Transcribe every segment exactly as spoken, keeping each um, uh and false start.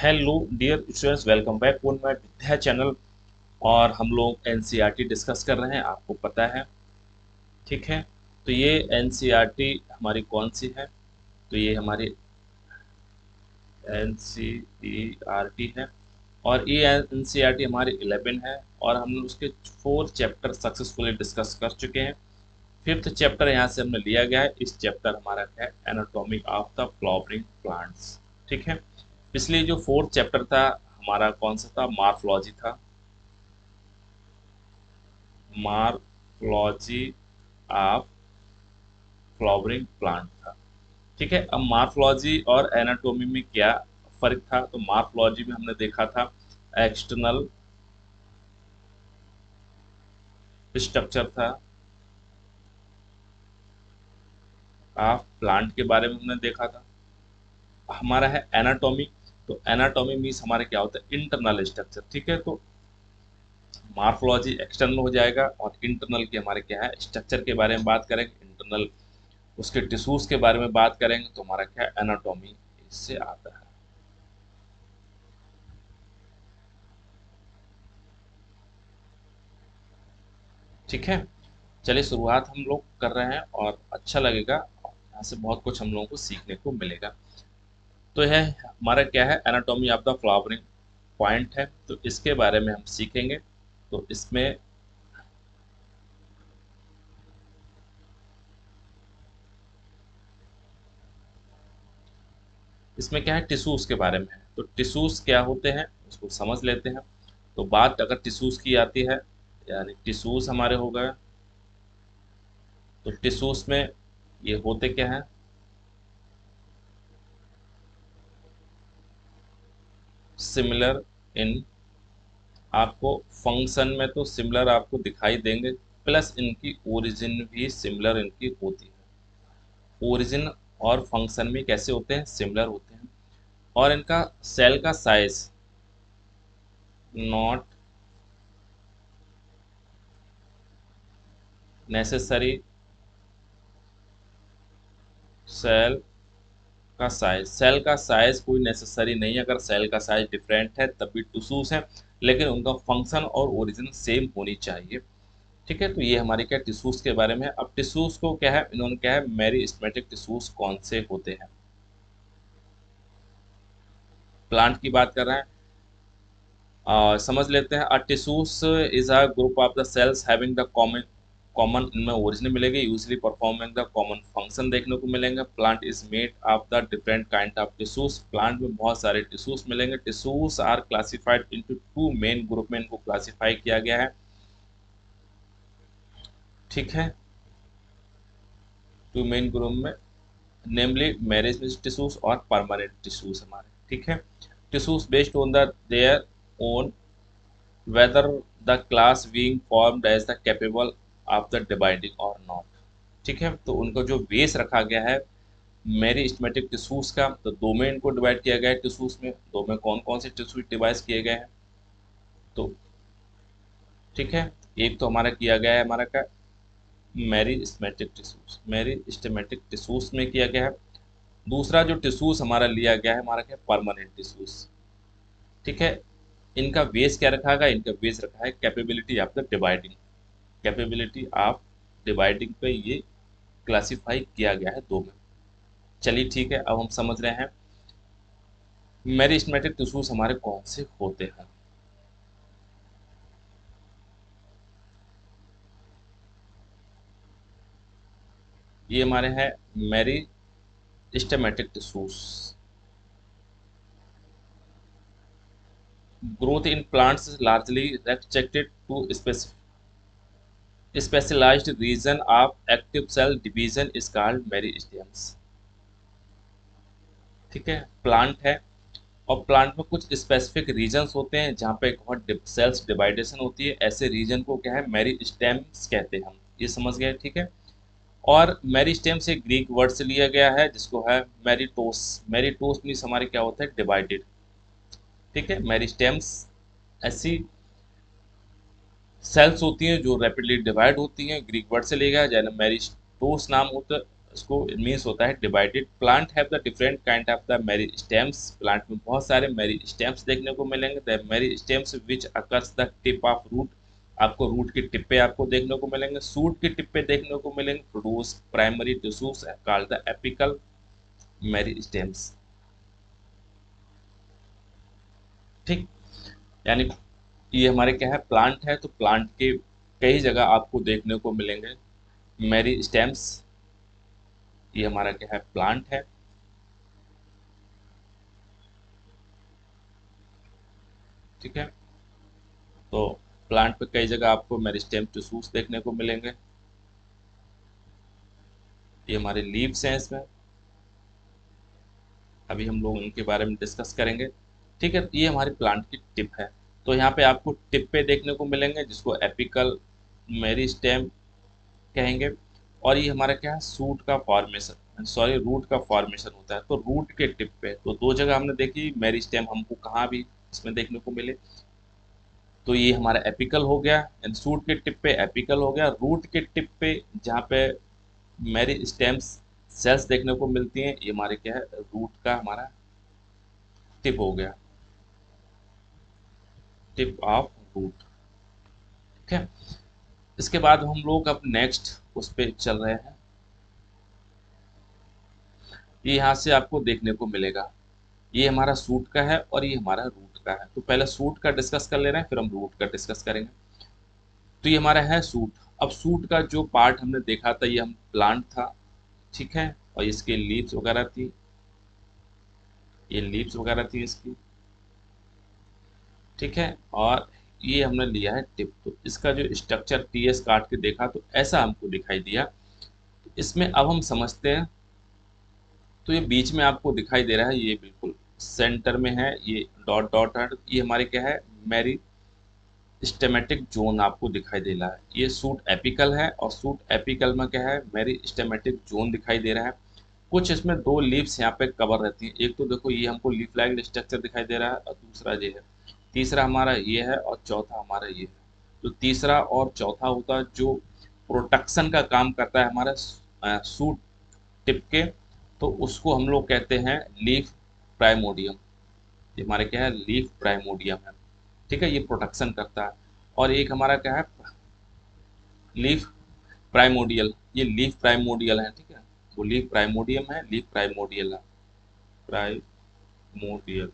Hello dear students, welcome back on my Vidya channel. और हम लोग एनसीईआरटी डिस्कस कर रहे हैं, आपको पता है। ठीक है, तो ये एनसीईआरटी हमारी कौन सी है? तो ये हमारी एनसीईआरटी है और ये एनसीईआरटी हमारी इलेवन है और हमने उसके फोर चैप्टर सक्सेसफुली डिस्कस कर चुके हैं। फिफ्थ चैप्टर यहाँ से हमने लिया गया है। इस चैप्टर हमारा है anatomy of the flowering plants. ठीक है, पिछले जो फोर्थ चैप्टर था हमारा कौन सा था? मार्फोलॉजी था। मार्फोलॉजी ऑफ फ्लावरिंग प्लांट था। ठीक है, अब मार्फोलॉजी और एनाटोमी में क्या फर्क था? तो मार्फोलॉजी में हमने देखा था एक्सटर्नल स्ट्रक्चर था ऑफ प्लांट के बारे में हमने देखा था। हमारा है एनाटॉमी। तो एनाटॉमी मीन्स हमारे क्या होता है? Internal structure. ठीक है, तो मार्फोलॉजी एक्सटर्नल हो जाएगा और इंटरनल के हमारे क्या है? स्ट्रक्चर के बारे में बात करेंगे। इंटरनल उसके टिश्यूज के बारे में बात करेंगे तो हमारा क्या है? एनाटॉमी इससे आता है। ठीक है, चलिए शुरुआत हम लोग कर रहे हैं और अच्छा लगेगा। यहाँ से बहुत कुछ हम लोगों को सीखने को मिलेगा। तो यह हमारा क्या है? Anatomy of the flowering point है, तो इसके बारे में हम सीखेंगे। तो इसमें इसमें क्या है? टिश्यूज के बारे में है। तो टिश्यूज क्या होते हैं उसको समझ लेते हैं। तो बात अगर टिश्यूज की आती है, यानी टिश्यूज हमारे हो गए, तो टिश्यूज में ये होते क्या है? सिमिलर इन, आपको फंक्शन में तो सिमिलर आपको दिखाई देंगे, प्लस इनकी ओरिजिन भी सिमिलर इनकी होती है। ओरिजिन और फंक्शन में कैसे होते हैं? सिमिलर होते हैं। और इनका सेल का साइज नॉट नेसेसरी सेल का साइज, सेल का साइज कोई नेसेसरी नहीं है। अगर सेल का साइज डिफरेंट है तब भी टिश्यूज है, लेकिन उनका फंक्शन और ओरिजिन सेम होनी चाहिए। ठीक है, तो ये हमारे क्या टिश्यूज के बारे में है। अब टिश्यूज को क्या है, इन्होंने क्या है? मेरिस्टेमेटिक टिश्यूज कौन से होते हैं? प्लांट की बात कर रहे हैं। आ, समझ लेते हैं। A tissues is a group of the cells having the common common इनमें ओरिजिन मिलेगी, usually performing the common function देखने को मिलेंगे। Plant is made of the different kind of tissues, plant में बहुत सारे टिश्यूज मिलेंगे। Tissues are classified into two main group में इनको क्लासिफाई किया गया है। ठीक है, टू मेन ग्रुप में, नेमली मैरिज टिश्यूज और परमानेंट टिश्यूज हमारे। ठीक है, tissues based on the their own whether the class being formed as the capable of the dividing or not। ठीक है, तो उनको जो बेस रखा गया है मेरिस्टेमेटिक टिश्यूज का, तो दो में इनको डिवाइड किया गया है। टिश्यूज में दो में कौन कौन से टिश्यूज डिवाइड किए गए हैं? तो ठीक है, एक तो हमारा किया गया है हमारा का मेरिस्टेमेटिक टिश्यूज, मेरिस्टेमेटिक टिश्यूज में किया गया है। दूसरा जो टिश्यूज हमारा लिया गया है हमारा क्या? Permanent tissues. ठीक है, इनका बेस क्या रखा गया? इनका बेस रखा है capability of the dividing, capability of dividing पे ये क्लासिफाई किया गया है दो में। चलिए ठीक है, अब हम समझ रहे हैं मेरिस्टेमेटिक टिश्यूज हमारे कौन से होते हैं। ये हमारे हैं meristematic tissues. Growth in plants is largely restricted to specialized region of active cell division is called meristems। ठीक है, प्लांट है और प्लांट में कुछ स्पेसिफिक रीजन्स होते हैं जहाँ पे बहुत सेल्स डिवाइडेशन होती है। ऐसे रीजन को क्या है? मेरिस्टेम्स कहते हैं हम। ये समझ गए? ठीक है, और मेरिस्टेम से ग्रीक वर्ड से लिया गया है जिसको है मेरिटोस। मेरिटोस मीन्स हमारे क्या होता है? डिवाइडेड। ठीक है, मेरिस्टेम्स ऐसी सेल्स होती हैं जो रैपिडली डिवाइड होती हैं, ग्रीक वर्ड से लिया गया है। जैसे मेरिस्टोस नाम होता इसको मीन्स होता है divided. Plant have the different kind of the meristems, plant में बहुत सारे मेरी स्टेम्स देखने को मिलेंगे। The meristems which occurs the tip of root, आपको रूट के टिप्पे आपको देखने को मिलेंगे, सूट के टिप्पे देखने को मिलेंगे। Produce primary tissues called the apical meristems. ठीक, यानी ये हमारे क्या है, प्लांट है, तो प्लांट के कई जगह आपको देखने को मिलेंगे मेरी स्टेम्स। ये हमारा क्या है, प्लांट है। ठीक है, तो प्लांट पे कई जगह आपको मेरिस्टेम टिश्यूज देखने को मिलेंगे। ये हमारे लीव्स हैं, इसमें अभी हम लोग इनके बारे में डिस्कस करेंगे। ठीक है, ये हमारी प्लांट की टिप है। तो यहाँ पे आपको टिप पे देखने को मिलेंगे जिसको एपिकल मेरिस्टेम कहेंगे। और ये हमारा क्या है, सूट का फॉर्मेशन, सॉरी रूट का फॉर्मेशन होता है। तो रूट के टिप पे तो दो जगह हमने देखी मेरिस्टेम, हमको कहाँ भी इसमें देखने को मिले। तो ये हमारा एपिकल हो गया, एंड सूट के टिप पे एपिकल हो गया। रूट के टिप पे जहाँ पे मेरी स्टेम्स सेल्स देखने को मिलती हैं, ये हमारे क्या है, रूट का हमारा टिप हो गया, टिप ऑफ रूट। ठीक है, इसके बाद हम लोग अब नेक्स्ट उस पे चल रहे हैं। ये यहाँ से आपको देखने को मिलेगा, ये हमारा सूट का है और ये हमारा रूट का है। तो पहले सूट का डिस्कस कर ले रहे हैं, फिर हम रूट का डिस्कस करेंगे। तो ये हमारा है सूट। अब सूट का जो पार्ट हमने देखा था, ये हम प्लांट था, ठीक है, और इसके लीव्स वगैरह थी, ये लीव्स वगैरह थी इसकी। ठीक है, और ये हमने लिया है टिप। तो इसका जो स्ट्रक्चर टी एस काट के देखा तो ऐसा हमको दिखाई दिया। तो इसमें अब हम समझते हैं। तो ये बीच में आपको दिखाई दे रहा है, ये बिल्कुल सेंटर में है, ये डॉट डॉट है, ये हमारे क्या है, मेरी स्टेमेटिक जोन आपको दिखाई दे रहा है। ये सूट एपिकल है और सूट एपिकल में क्या है, मेरी स्टेमेटिक जोन दिखाई दे रहा है। कुछ इसमें दो लीव्स यहाँ पे कवर रहती हैं। एक तो देखो ये हमको लीफ लाइक स्ट्रक्चर दिखाई दे रहा है, और दूसरा ये है, तीसरा हमारा ये है, और चौथा हमारा ये है। तो तीसरा और चौथा होता है जो प्रोटेक्शन का काम करता है हमारा सूट टिप के, तो उसको हम लोग कहते हैं लीफ प्राइमोडियम। ये हमारे क्या है, लीफ प्राइमोडियम है। ठीक है, ये प्रोटेक्शन करता है। और एक हमारा क्या है, लीफ प्राइमोडियल, ये लीफ प्राइमोडियल है। ठीक है, वो लीफ प्राइमोडियम है, लीफ प्राइमोडियल है, प्राइमोडियल,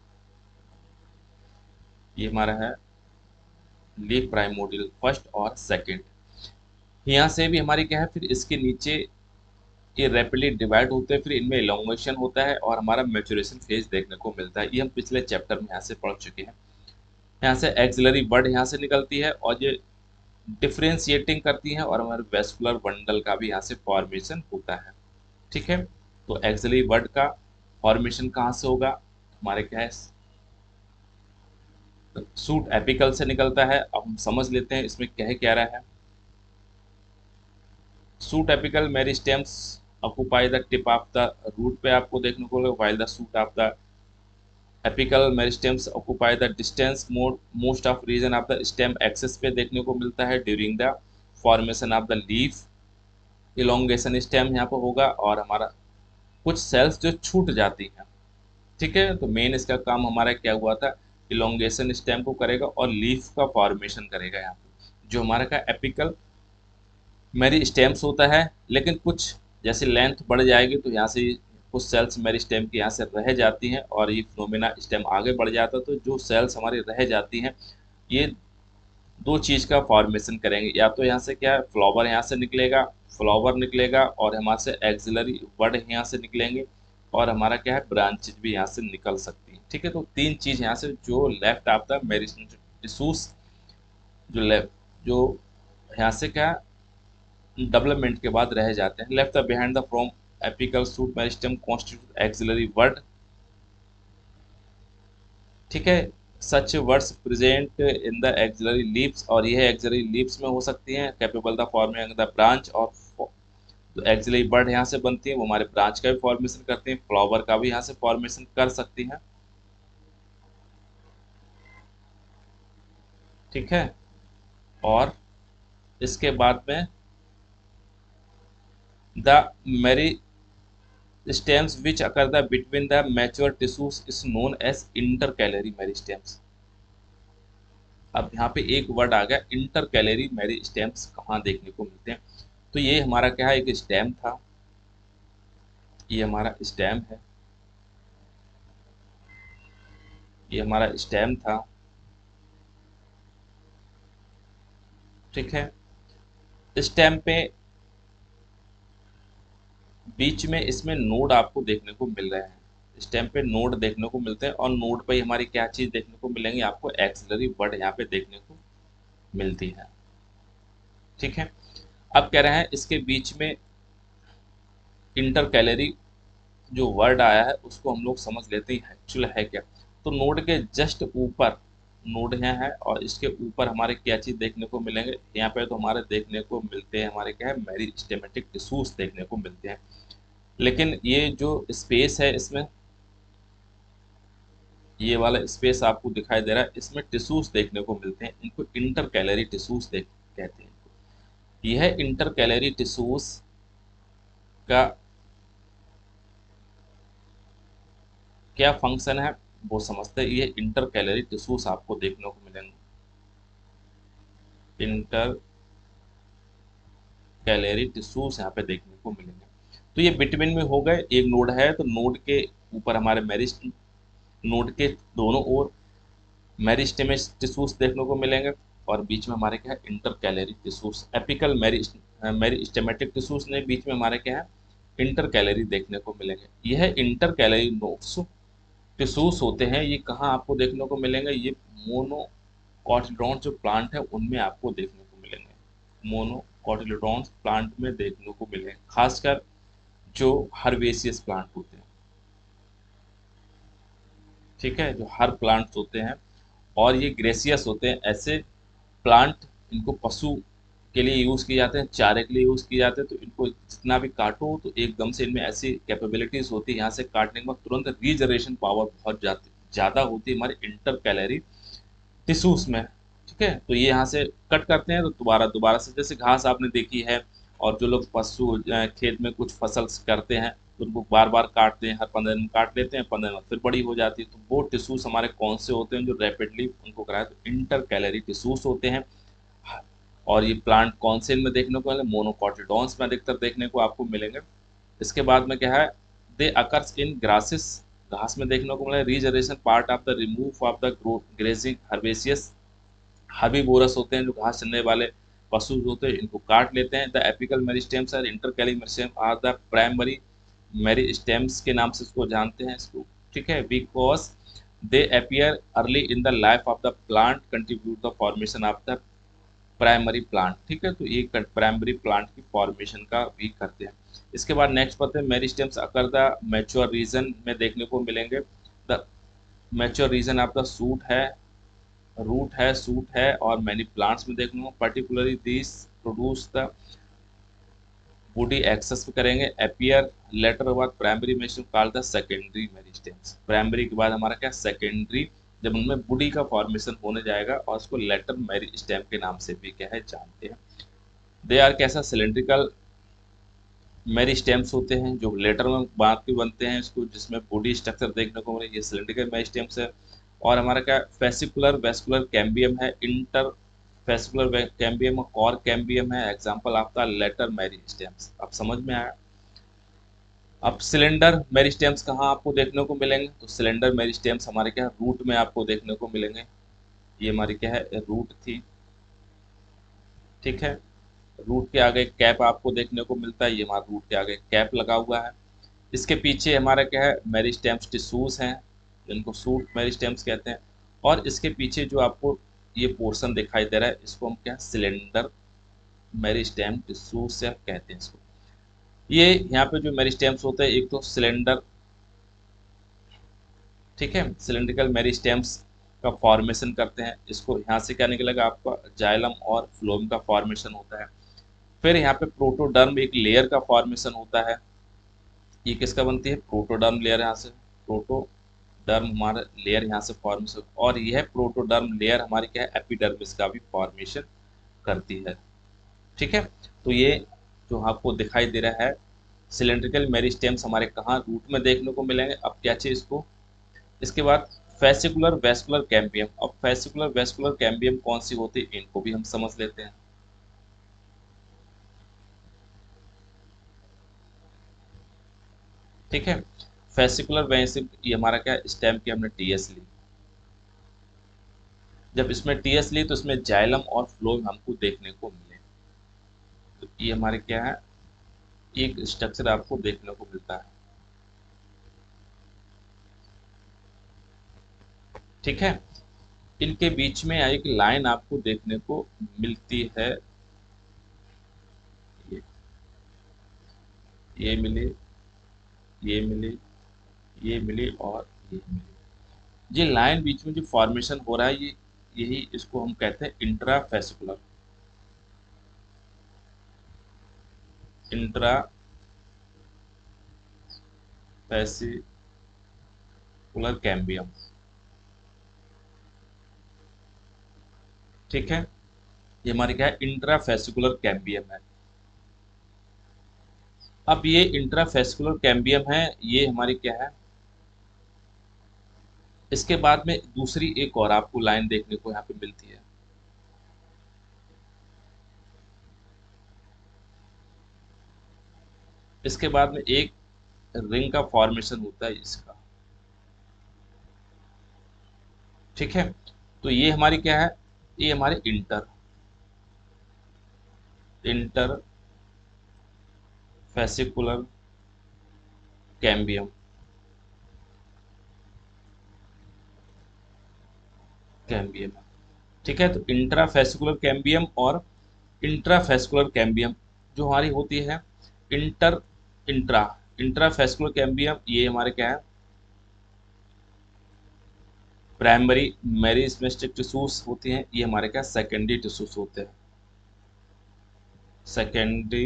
ये हमारा है लीफ प्राइमोडियल फर्स्ट और सेकंड। यहाँ से भी हमारी क्या है, फिर इसके नीचे ये रैपिडली डिवाइड होते हैं, फिर इनमें इलोंगेशन होता है और हमारा मैच्योरेशन फेज देखने को मिलता है। ये हम पिछले चैप्टर में यहाँ से पढ़ चुके हैं। यहाँ से एक्सिलरी बड यहाँ से निकलती है और ये डिफ्रेंशिएटिंग करती हैं, और हमारे वेस्कुलर बंडल का भी यहाँ से फॉर्मेशन होता है। ठीक है, तो एक्सिलरी बड का फॉर्मेशन कहाँ से होगा, हमारे क्या है, सूट एपिकल से निकलता है। अब हम समझ लेते हैं इसमें क्या है, क्या रहा है। Shoot apical meristems occupy the tip of the root पे आपको देखने को मिलेगा, while the shoot of the apical meristems occupy the distance mode most of region of the stem axis पे देखने को मिलता है during the formation of the leaf. Elongation stem यहाँ पर होगा, और हमारा कुछ सेल्स जो छूट जाती हैं। ठीक है, तो मेन इसका काम हमारा क्या हुआ था, इलोंगेशन स्टेम को करेगा और लीफ का फॉर्मेशन करेगा। यहाँ पे जो हमारा का एपिकल मेरी स्टेम्स होता है, लेकिन कुछ जैसे लेंथ बढ़ जाएगी तो यहाँ से कुछ सेल्स मेरी स्टेम की यहाँ से रह जाती हैं, और ये फिनोमेना स्टेम आगे बढ़ जाता है। तो जो सेल्स हमारी रह जाती हैं, ये दो चीज़ का फॉर्मेशन करेंगे। या तो यहाँ से क्या है, फ्लावर यहाँ से निकलेगा, फ्लावर निकलेगा, और हमारे से एक्सिलरी बड यहाँ से निकलेंगे, और हमारा क्या है, ब्रांचेज भी यहाँ से निकल सकती हैं। ठीक है, तो तीन चीज़ यहाँ से जो left of the meristem tissues, जो लेफ्ट जो यहाँ से क्या डेवलपमेंट के बाद रह जाते हैं, left the behind the from apical shoot meristem constitute axillary word. ठीक है, such words present in the axillary leaves, और यह एक्सिलरी लीव्स में हो सकती हैं, capable the forming the branch. और तो एक्सिलरी बर्ड यहाँ से बनती है, वो हमारे ब्रांच का भी फॉर्मेशन करती हैं, फ्लावर का भी यहाँ से फॉर्मेशन कर सकती हैं। ठीक है, और इसके बाद में the meristems which occur the between the mature tissues is known as intercalary meristems. अब यहाँ पे एक वर्ड आ गया इंटरकैलरी मेरिस्टेम्स, कहाँ देखने को मिलते हैं? तो ये हमारा क्या है, एक स्टेम था, ये हमारा स्टेम है, ये हमारा स्टेम था, ठीक है। स्टेम पे बीच में इसमें नोड आपको देखने को मिल रहे हैं, स्टेम पे नोड देखने को मिलते हैं, और नोड पे हमारी क्या चीज देखने को मिलेंगी, आपको एक्सिलरी वर्ड यहाँ पे देखने को मिलती है, ठीक है। अब कह रहे हैं इसके बीच में इंटरकैलरी जो वर्ड आया है उसको हम लोग समझ लेते हैं एक्चुअल है क्या। तो नोड के जस्ट ऊपर नोड यहाँ है, और इसके ऊपर हमारे क्या चीज देखने को मिलेंगे, यहाँ पे तो हमारे देखने को मिलते हैं, हमारे क्या है, मेरिस्टेमेटिक टिश्यूज देखने को मिलते हैं। लेकिन ये जो स्पेस है इसमें, ये वाला स्पेस आपको दिखाई दे रहा है, इसमें टिश्यूज देखने को मिलते हैं, इनको इंटरकैलरी टिश्यूज देख कहते हैं। यह इंटरकैलरी टिश्यूज का क्या फंक्शन है वो समझते हैं। ये इंटरकैलरी टिश्यूज आपको देखने को मिलेंगे, इंटर कैलरी टिश्यूज यहाँ पे देखने को मिलेंगे। तो ये बिटवीन में हो गए, एक नोड है तो नोड के ऊपर हमारे मेरिस्ट, नोड के दोनों ओर मेरिस्टेमिक टिश्यूज देखने को मिलेंगे, और बीच में हमारे क्या है, intercalary tissues. Apical meristematic tissues ने बीच में हमारे क्या है, इंटर कैलरी देखने को मिलेंगे। यह इंटर कैलरी नोड्स टिश्यूज होते हैं, ये कहाँ आपको देखने को मिलेंगे, ये मोनोकोटिलडॉन्स जो प्लांट है उनमें आपको देखने को मिलेंगे, मोनोकोटिलडॉन्स प्लांट में देखने को मिलेंगे, खासकर जो हर्बेसियस प्लांट होते हैं, ठीक है, जो हर प्लांट्स होते हैं, और ये ग्रेसियस होते हैं। ऐसे प्लांट, इनको पशु के लिए यूज़ किए जाते हैं, चारे के लिए यूज़ किए जाते हैं, तो इनको जितना भी काटो तो एकदम से इनमें ऐसी कैपेबिलिटीज़ होती है, यहाँ से काटने के बाद तुरंत रीजनरेशन पावर बहुत ज़्यादा होती है हमारे इंटर कैलरी टिश्यूज में, ठीक है। तो ये यहाँ से कट करते हैं तो दोबारा दोबारा से, जैसे घास आपने देखी है, और जो लोग पशु अ, खेत में कुछ फसल करते हैं तो उनको बार बार काटते हैं, हर पंद्रह दिन काट लेते हैं, पंद्रह दिन फिर बड़ी हो जाती है। तो वो टिश्यूज हमारे कौन से होते हैं जो रैपिडली उनको कराए, तो इंटर कैलरी टिश्यूज होते हैं। और ये प्लांट कौन से इनमें देखने को मिले, मोनोकोटिलडॉन्स में अधिकतर देखने को आपको मिलेंगे। इसके बाद में क्या है, दे अकर्स इन ग्रासेस, घास में देखने को मिले। Regeneration part of the remove of the grazing herbaceous, herbivorous होते हैं, जो घास चरने वाले पशु होते हैं, इनको काट लेते हैं। द एपिकल मेरिस्टेम्स और intercalary meristem are the primary meristems के नाम से इसको जानते हैं इसको, ठीक है, because they appear early in the life of the plant, contribute the formation of the primary plant, ठीक है। तो ये प्राइमरी प्लांट की फॉर्मेशन का भी करते हैं। इसके बाद नेक्स्ट पढ़ते हैं, meristems occur the mature region में देखने को मिलेंगे। द मैच्योर रीजन आपका सूट है, रूट है, सूट है, और मैनी प्लांट्स में देखने को, particularly this produce the body axis में करेंगे, अपीयर लेटर के बाद primary meristem called the secondary meristems. Primary के बाद हमारा क्या, सेकेंडरी, जब उनमें बॉडी का फॉर्मेशन होने जाएगा, और उसको लेटर मेरिस्टेम के नाम से भी क्या है जानते हैं। दे आर कैसा, सिलेंड्रिकल मेरिस्टेम्स होते हैं, जो लेटर में बात के बनते हैं इसको, जिसमें बॉडी स्ट्रक्चर देखने को मिले, ये सिलेंड्रिकल मेरिस्टेम्स है। और हमारा क्या, फेसिकुलर वेस्कुलर कैम्बियम है, इंटर फेसिकुलर कैम्बियम और कैम्बियम है, एग्जांपल आपका लेटर मेरिस्टेम्स। अब समझ में आया। अब सिलेंडर मेरिस्टेम्स कहाँ आपको देखने को मिलेंगे, तो सिलेंडर मेरिस्टेम्स हमारे क्या, रूट में आपको देखने को मिलेंगे। ये हमारी क्या है, रूट थी, ठीक है। रूट के आगे कैप आपको देखने को मिलता है, ये हमारा रूट के आगे कैप लगा हुआ है। इसके पीछे हमारा क्या है, मेरिस्टेम्स टिश्यूज हैं, जिनको सूट मेरिस्टेम्स कहते हैं। और इसके पीछे जो आपको ये पोर्शन दिखाई दे रहा है, इसको हम क्या, सिलेंडर मेरिस्टेम टिश्यूज से कहते हैं इसको। ये यहाँ पे जो मेरिस्टेम्स होते हैं, एक तो सिलेंडर, ठीक है, सिलेंड्रिकल मेरिस्टेम्स का फॉर्मेशन करते हैं। इसको यहाँ से क्या निकलेगा आपका, जाइलम और फ्लोएम का फॉर्मेशन होता है। फिर यहाँ पे प्रोटोडर्म एक लेयर का फॉर्मेशन होता है। ये किसका बनती है, प्रोटोडर्म लेयर, यहाँ से प्रोटोडर्म हमारा लेयर यहाँ से फॉर्मेशन, और यह प्रोटोडर्म लेयर हमारी क्या है, एपिडर्मिस का भी फॉर्मेशन करती है, ठीक है। तो ये जो आपको दिखाई दे रहा है, सिलेंड्रिकल मेरिस्टेम्स हमारे कहाँ रूट में देखने को मिलेंगे, अब क्या चाहिए इसको। इसके बाद फेसिकुलर वेस्कुलर कैम्बियम, अब फेसिकुलर वेस्कुलर कैम्बियम कौन सी होती है इनको भी हम समझ लेते हैं। ठीक है, फेसिकुलर वैसे ये हमारा क्या स्टेम की हमने टीएस ली, जब इसमें टीएस ली तो इसमें जाइलम और फ्लोएम हमको देखने को मिले। तो ये हमारे क्या है, एक स्ट्रक्चर आपको देखने को मिलता है। ठीक है, इनके बीच में एक लाइन आपको देखने को मिलती है, ये ये मिली, ये मिली, ये मिली और ये मिली। ये लाइन बीच में जो फॉर्मेशन हो रहा है, ये यही इसको हम कहते हैं इंट्राफेसिकुलर, इंट्रा फेसिकुलर कैम्बियम। ठीक है, ये हमारे क्या है, इंट्राफेसिकुलर कैम्बियम है। अब ये इंट्राफेसिकुलर कैम्बियम है, ये हमारी क्या है। इसके बाद में दूसरी एक और आपको लाइन देखने को यहाँ पे मिलती है, इसके बाद में एक रिंग का फॉर्मेशन होता है इसका। ठीक है, तो ये हमारी क्या है, ये हमारे inter interfascicular cambium. Cambium, ठीक है, तो इंट्राफेसिकुलर कैम्बियम और इंट्राफेसिकुलर कैम्बियम जो हमारी होती है इंटर इंट्रा इंट्राफेसिकुलर कैम्बियम, ये हमारे क्या है, प्राइमरी मेरिस्टेमिक टिश्यूज होती हैं, ये हमारे क्या सेकेंडरी टिश्यूज होते हैं, सेकेंडरी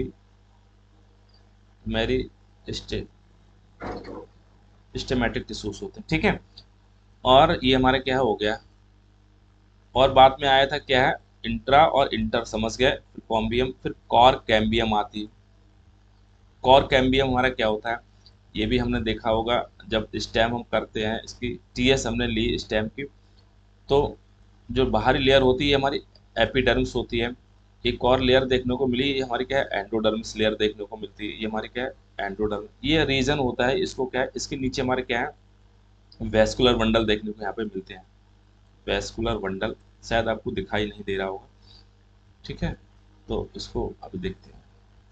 मेरिस्टेमेटिक टिश्यूज होते हैं। ठीक है, और ये हमारे क्या हो गया, और बाद में आया था क्या है, इंट्रा और इंटर समझ गए, फिर कॉम्बियम, फिर कॉर कैम्बियम आती है। कॉर कैम्बियम हमारा क्या होता है, ये भी हमने देखा होगा, जब स्टेम हम करते हैं, इसकी टीएस हमने ली स्टेम की, तो जो बाहरी लेयर होती है हमारी एपिडर्मिस होती है। एक और लेयर देखने को मिली, ये हमारी क्या है, एंडोडर्मिस लेयर देखने को मिलती है, ये हमारी क्या है एंडोडर्मिस, ये रीजन होता है, इसको क्या है, इसके नीचे हमारे क्या है वेस्कुलर बंडल देखने को यहाँ पे मिलते हैं, वेस्कुलर बंडल शायद आपको दिखाई नहीं दे रहा होगा। ठीक है, तो इसको अभी देखते हैं।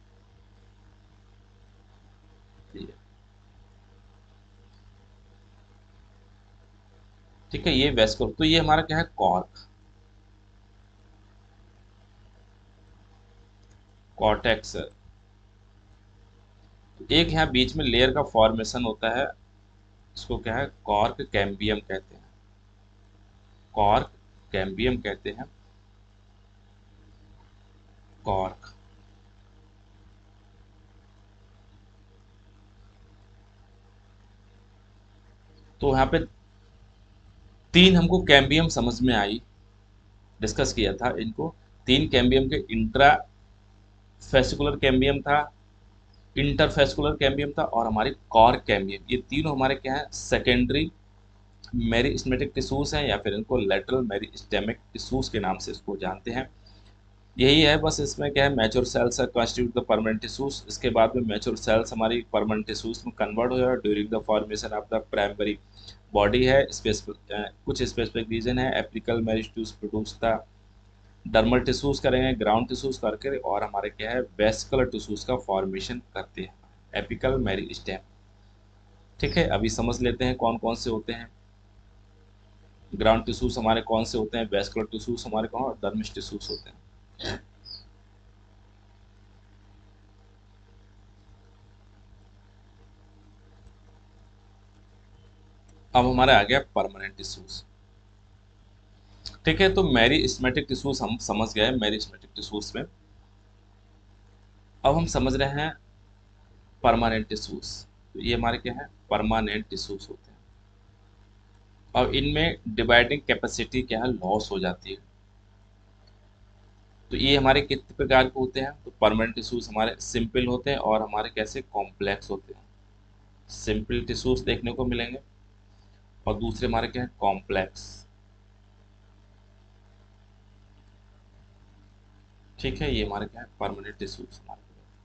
ये- ठीक है, ये वेस्कुलर, तो ये हमारा क्या है कॉर्क, कॉर्टेक्स। एक यहाँ बीच में लेयर का फॉर्मेशन होता है, इसको क्या है कॉर्क कैम्बियम कहते हैं, कॉर्क कैम्बियम कहते हैं, कॉर्क। तो यहाँ पे तीन हमको कैम्बियम समझ में आई, डिस्कस किया था इनको, तीन कैम्बियम के इंट्रा फेसिकुलर कैम्बियम था, इंटरफेसिकुलर कैम्बियम था और हमारी कॉर्क कैम्बियम, ये तीनों हमारे क्या है सेकेंडरी मेरिस्टेमेटिक टिश्यूज हैं, या फिर इनको लेटरल मेरिस्टेमिक टिश्यूज के नाम से इसको जानते हैं। यही है बस, इसमें क्या है mature cells constitute the permanent tissues, इसके बाद में मैच्योर सेल्स हमारी परमानेंट टिश्यूज में कन्वर्ट हो जाए during the formation of the primary body है। स्पेसिफिक कुछ स्पेसिफिक रीजन है, apical meristems produce the dermal tissues करेंगे, ग्राउंड टिश्यूज करके, और हमारे क्या है वेस्कुलर टिश्यूज का फॉर्मेशन करते हैं, एपिकल मेरिस्टेम। ठीक है, अभी समझ लेते हैं कौन कौन से होते हैं, ग्राउंड टिश्यूज हमारे कौन से होते हैं, वेस्कुलर टिश्यूज हमारे कौन, और डर्मिस टिश्यूज होते हैं। अब हमारा आ गया परमानेंट टिश्यूज। ठीक है, तो मेरिस्टेमेटिक टिश्यूज हम समझ गए, मेरिस्टेमेटिक टिश्यूज में अब हम समझ रहे हैं परमानेंट टिश्यूज। तो ये हमारे क्या है परमानेंट टिश्यूज होते हैं, और इनमें डिवाइडिंग कैपेसिटी क्या है लॉस हो जाती है। तो ये हमारे कितने प्रकार के होते हैं, तो परमानेंट टिश्यूज हमारे सिंपल होते हैं और हमारे कैसे कॉम्प्लेक्स होते हैं। सिंपल टिश्यूज देखने को मिलेंगे और दूसरे हमारे क्या है कॉम्प्लेक्स। ठीक है, ये हमारे क्या है परमानेंट टिश्यूज हमारे।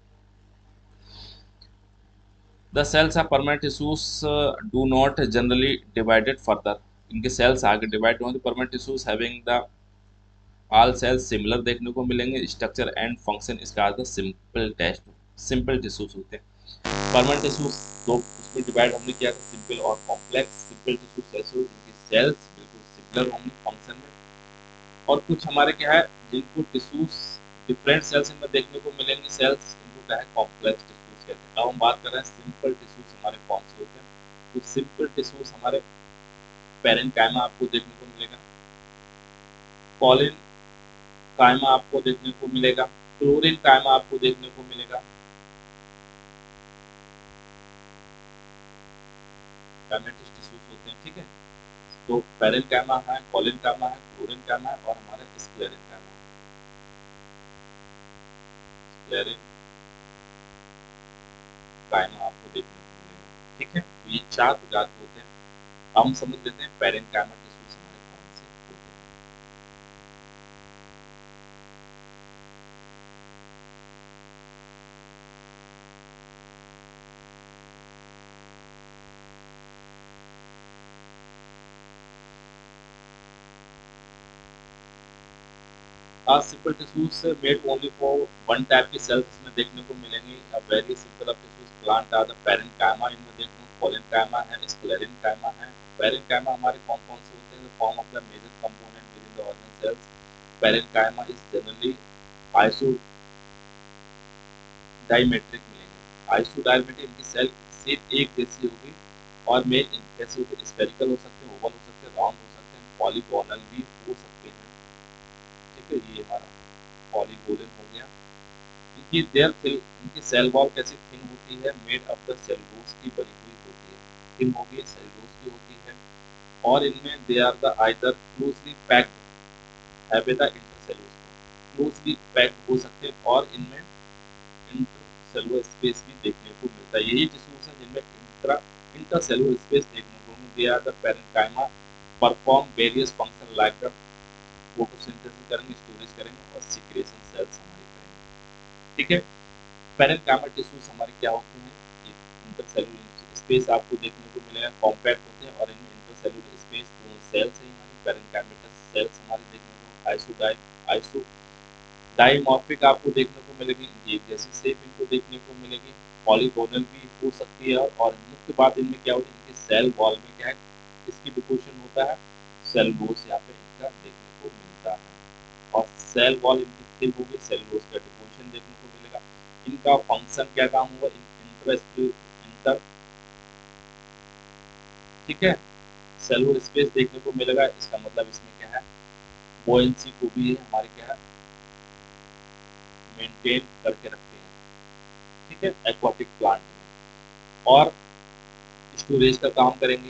The cells of permanent tissues do not generally divided further. इनके सेल्स आगे डिवाइड होंगे। Permanent tissues having the all cells similar देखने को मिलेंगे स्ट्रक्चर एंड फंक्शन। इसका अर्थ सिंपल टेस्ट सिंपल टिश्यूज होते हैं। परमानेंट टिश्यूज दो उसमें डिवाइड हमने किया था, सिंपल और कॉम्प्लेक्स। सिंपल टिश्यूज ऐसे हो जिनकी सेल्स बिल्कुल सिमिलर होंगे फंक्शन में, और कुछ हमारे क्या है जिनको टिश्यूज डिफरेंट सेल्स में देखने को मिलेंगे, सेल्स इनको क्या है कॉम्प्लेक्स टिश्यूज कहते हैं। अब हम बात कर रहे हैं सिंपल टिश्यूज हमारे कौन से होते हैं। तो सिंपल टिश्यूज हमारे पेरेन्काइमा आपको देखने को मिलेगा, कॉलिन कायमा आपको देखने को मिलेगा, क्लोरीन कायमा आपको देखने को मिलेगा। गामेटिस टिश्यूज होते हैं, ठीक है। तो पेरेन्काइमा है, कॉलिन कायमा है, क्लोरीन कायमा है और हमारे स्क्लेरिन कायमा है। स्क्लेरिन कायमा आपको देखने को मिलेगा, ठीक है। तो ये चार प्रकार के होते हैं। हम समझ लेते हैं पेरेन्काइमा टिश्यूज हमारे कौन से होते हैं। Are simple tissues made only for one type की cells इसमें देखने को मिलेंगी। A very simple of tissues plant are the parenchyma, इनमें देखने को collenchyma है, sclerenchyma है। parenchyma हमारे कौन कौन से होते हैं, form of the major component within the organ cells। parenchyma is generally isodiametric मिलेंगे। isodiametric इनकी सेल शेप एक जैसी होगी और में कैसे होते स्फेरिकल हो सकते हैं, ओवल हो सकते हैं, राउंड हो सकते हैं, पॉलीगोनल भी हो सकते हैं, ठीक है। ये हमारा पॉलीगोनल हो गया। इनकी देयर थिन इनकी सेल वॉल कैसी थिन होती है, मेड ऑफ द सेलुलोज की बनी हुई होती है, थिन होगी सेलुलोज की होती है। और इनमें they are the either closely packed have the intercellular, closely packed हो सकते हैं और इनमें इंटरसेलुलर स्पेस भी देखने को मिलता है। यही टिश्यूज हैं जिनमें इंट्रा इंटरसेलुलर स्पेस देखने को मिलता है। They are the parenchyma perform various function like the photosynthesis करेंगे, स्टोरेज करेंगे और सिक्रेशन सेल्स हमारी करेंगे, ठीक है। पेरेन्काइमा टिश्यूज हमारे क्या होते हैं, इंटरसेलुलर स्पेस आपको देखने को मिलेगा, कॉम्पैक्ट होते हैं और इनमें इंटरसेलुलर स्पेस दोनों सेल्स हैं हमारी पेरेन्काइमेटस सेल्स हमारे देखने को आइसोडाई आइसो डाइमॉर्फिक आपको देखने को मिलेगी, इनकी एक जैसी शेप इनको देखने को मिलेगी, पॉलीगोनल भी हो सकती है। और मुख्य बात इनमें क्या होती है, इनके सेल वॉल में क्या है इसकी डिपोजिशन होता है, सेलुलोज यहाँ पे इनका देखने को मिलता है। और सेल वॉल इनकी थिन होगी, सेलुलोज का डिपोजिशन देखने को मिलेगा। इनका फंक्शन क्या काम होगा, इंटर इंटर ठीक है सेलुलर स्पेस देखने को मिलेगा। इसका मतलब इसमें क्या है बोयंसी को भी हमारे क्या है मेंटेन करके रखते हैं, ठीक है, एक्वाटिक प्लांट में। और स्टोरेज का काम करेंगे,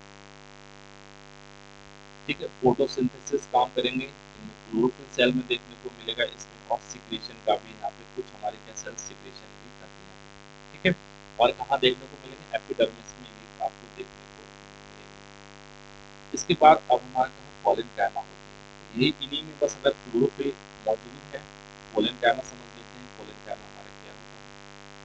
ठीक है, फोटोसिंथेसिस काम करेंगे, इनमें क्लोरोफिल सेल में देखने को मिलेगा इसमें। और सिक्रेशन का भी यहाँ पे कुछ हमारे क्या सेल सिक्रेशन भी करते हैं, ठीक है। और कहाँ देखने को मिलेंगे, एपिडर्मिस में ये आपको देखने को मिलेंगे। इसके बाद अब हमारे यहाँ पॉलिनकाइमा होती है। यही इन्हीं में बस अगर क्लोरोफिल मौजूद है, पॉलिनकाइमा समझ लेते हैं। पॉलिनकाइमा हमारा क्या होता है,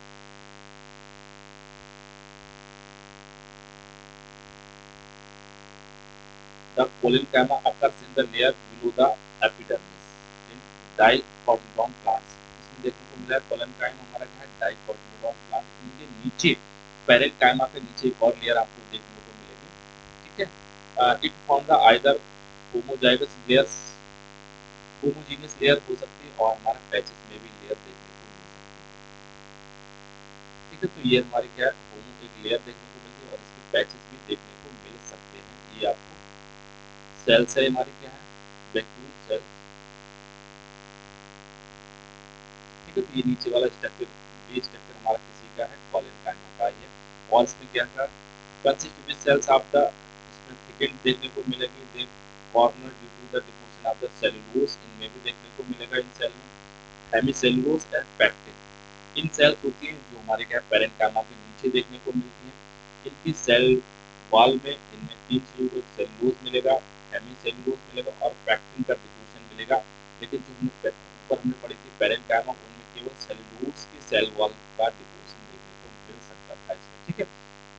the parenchyma occurs in the layer below the epidermis in dicotyledon plants। इसमें देखने को मिला है parenchyma हमारा क्या है dicotyledon plant, इनके नीचे parenchyma के नीचे एक और लेयर आपको देखने को मिलेगी, ठीक है। It form the either homozygous layers, homogeneous layer हो सकती है और हमारा पैचेस में भी लेयर देखने को मिल सकती है, ठीक है। तो ये हमारी क्या है होमो एक लेयर देखने को मिलती है और इसके पैचेस भी देखने को मिल सकते हैं। ये आपको सेल्स है हमारी क्या है वैक्यूल सेल्स, ठीक है। तो ये नीचे वाला स्ट्रक्चर ये स्ट्रक्चर हमारा किसी का है पॉलिनकाइमा का ही है। और इसमें क्या था consist with cells of the इसमें थिकेंड देखने को मिलेगी, they corner due to the deposition of the cellulose, इनमें भी देखने को मिलेगा इन सेल में। Hemicellulose and pectin. इन सेल्स होती हैं जो हमारे क्या पेरेन्काइमा के नीचे देखने को मिलती हैं। इनकी सेल वॉल में इनमें तीन चीजों को सेल्यूलोज मिलेगा, हेमिसेल्यूलोज मिलेगा और पैक्टिन का डिफ्यूजन मिलेगा। लेकिन जो हमने ऊपर हमने पढ़ी थी पेरेन्काइमा, उनमें केवल सेल्यूलोज की सेल वॉल का डिफ्यूजन देखने को मिल सकता था इसमें, ठीक है।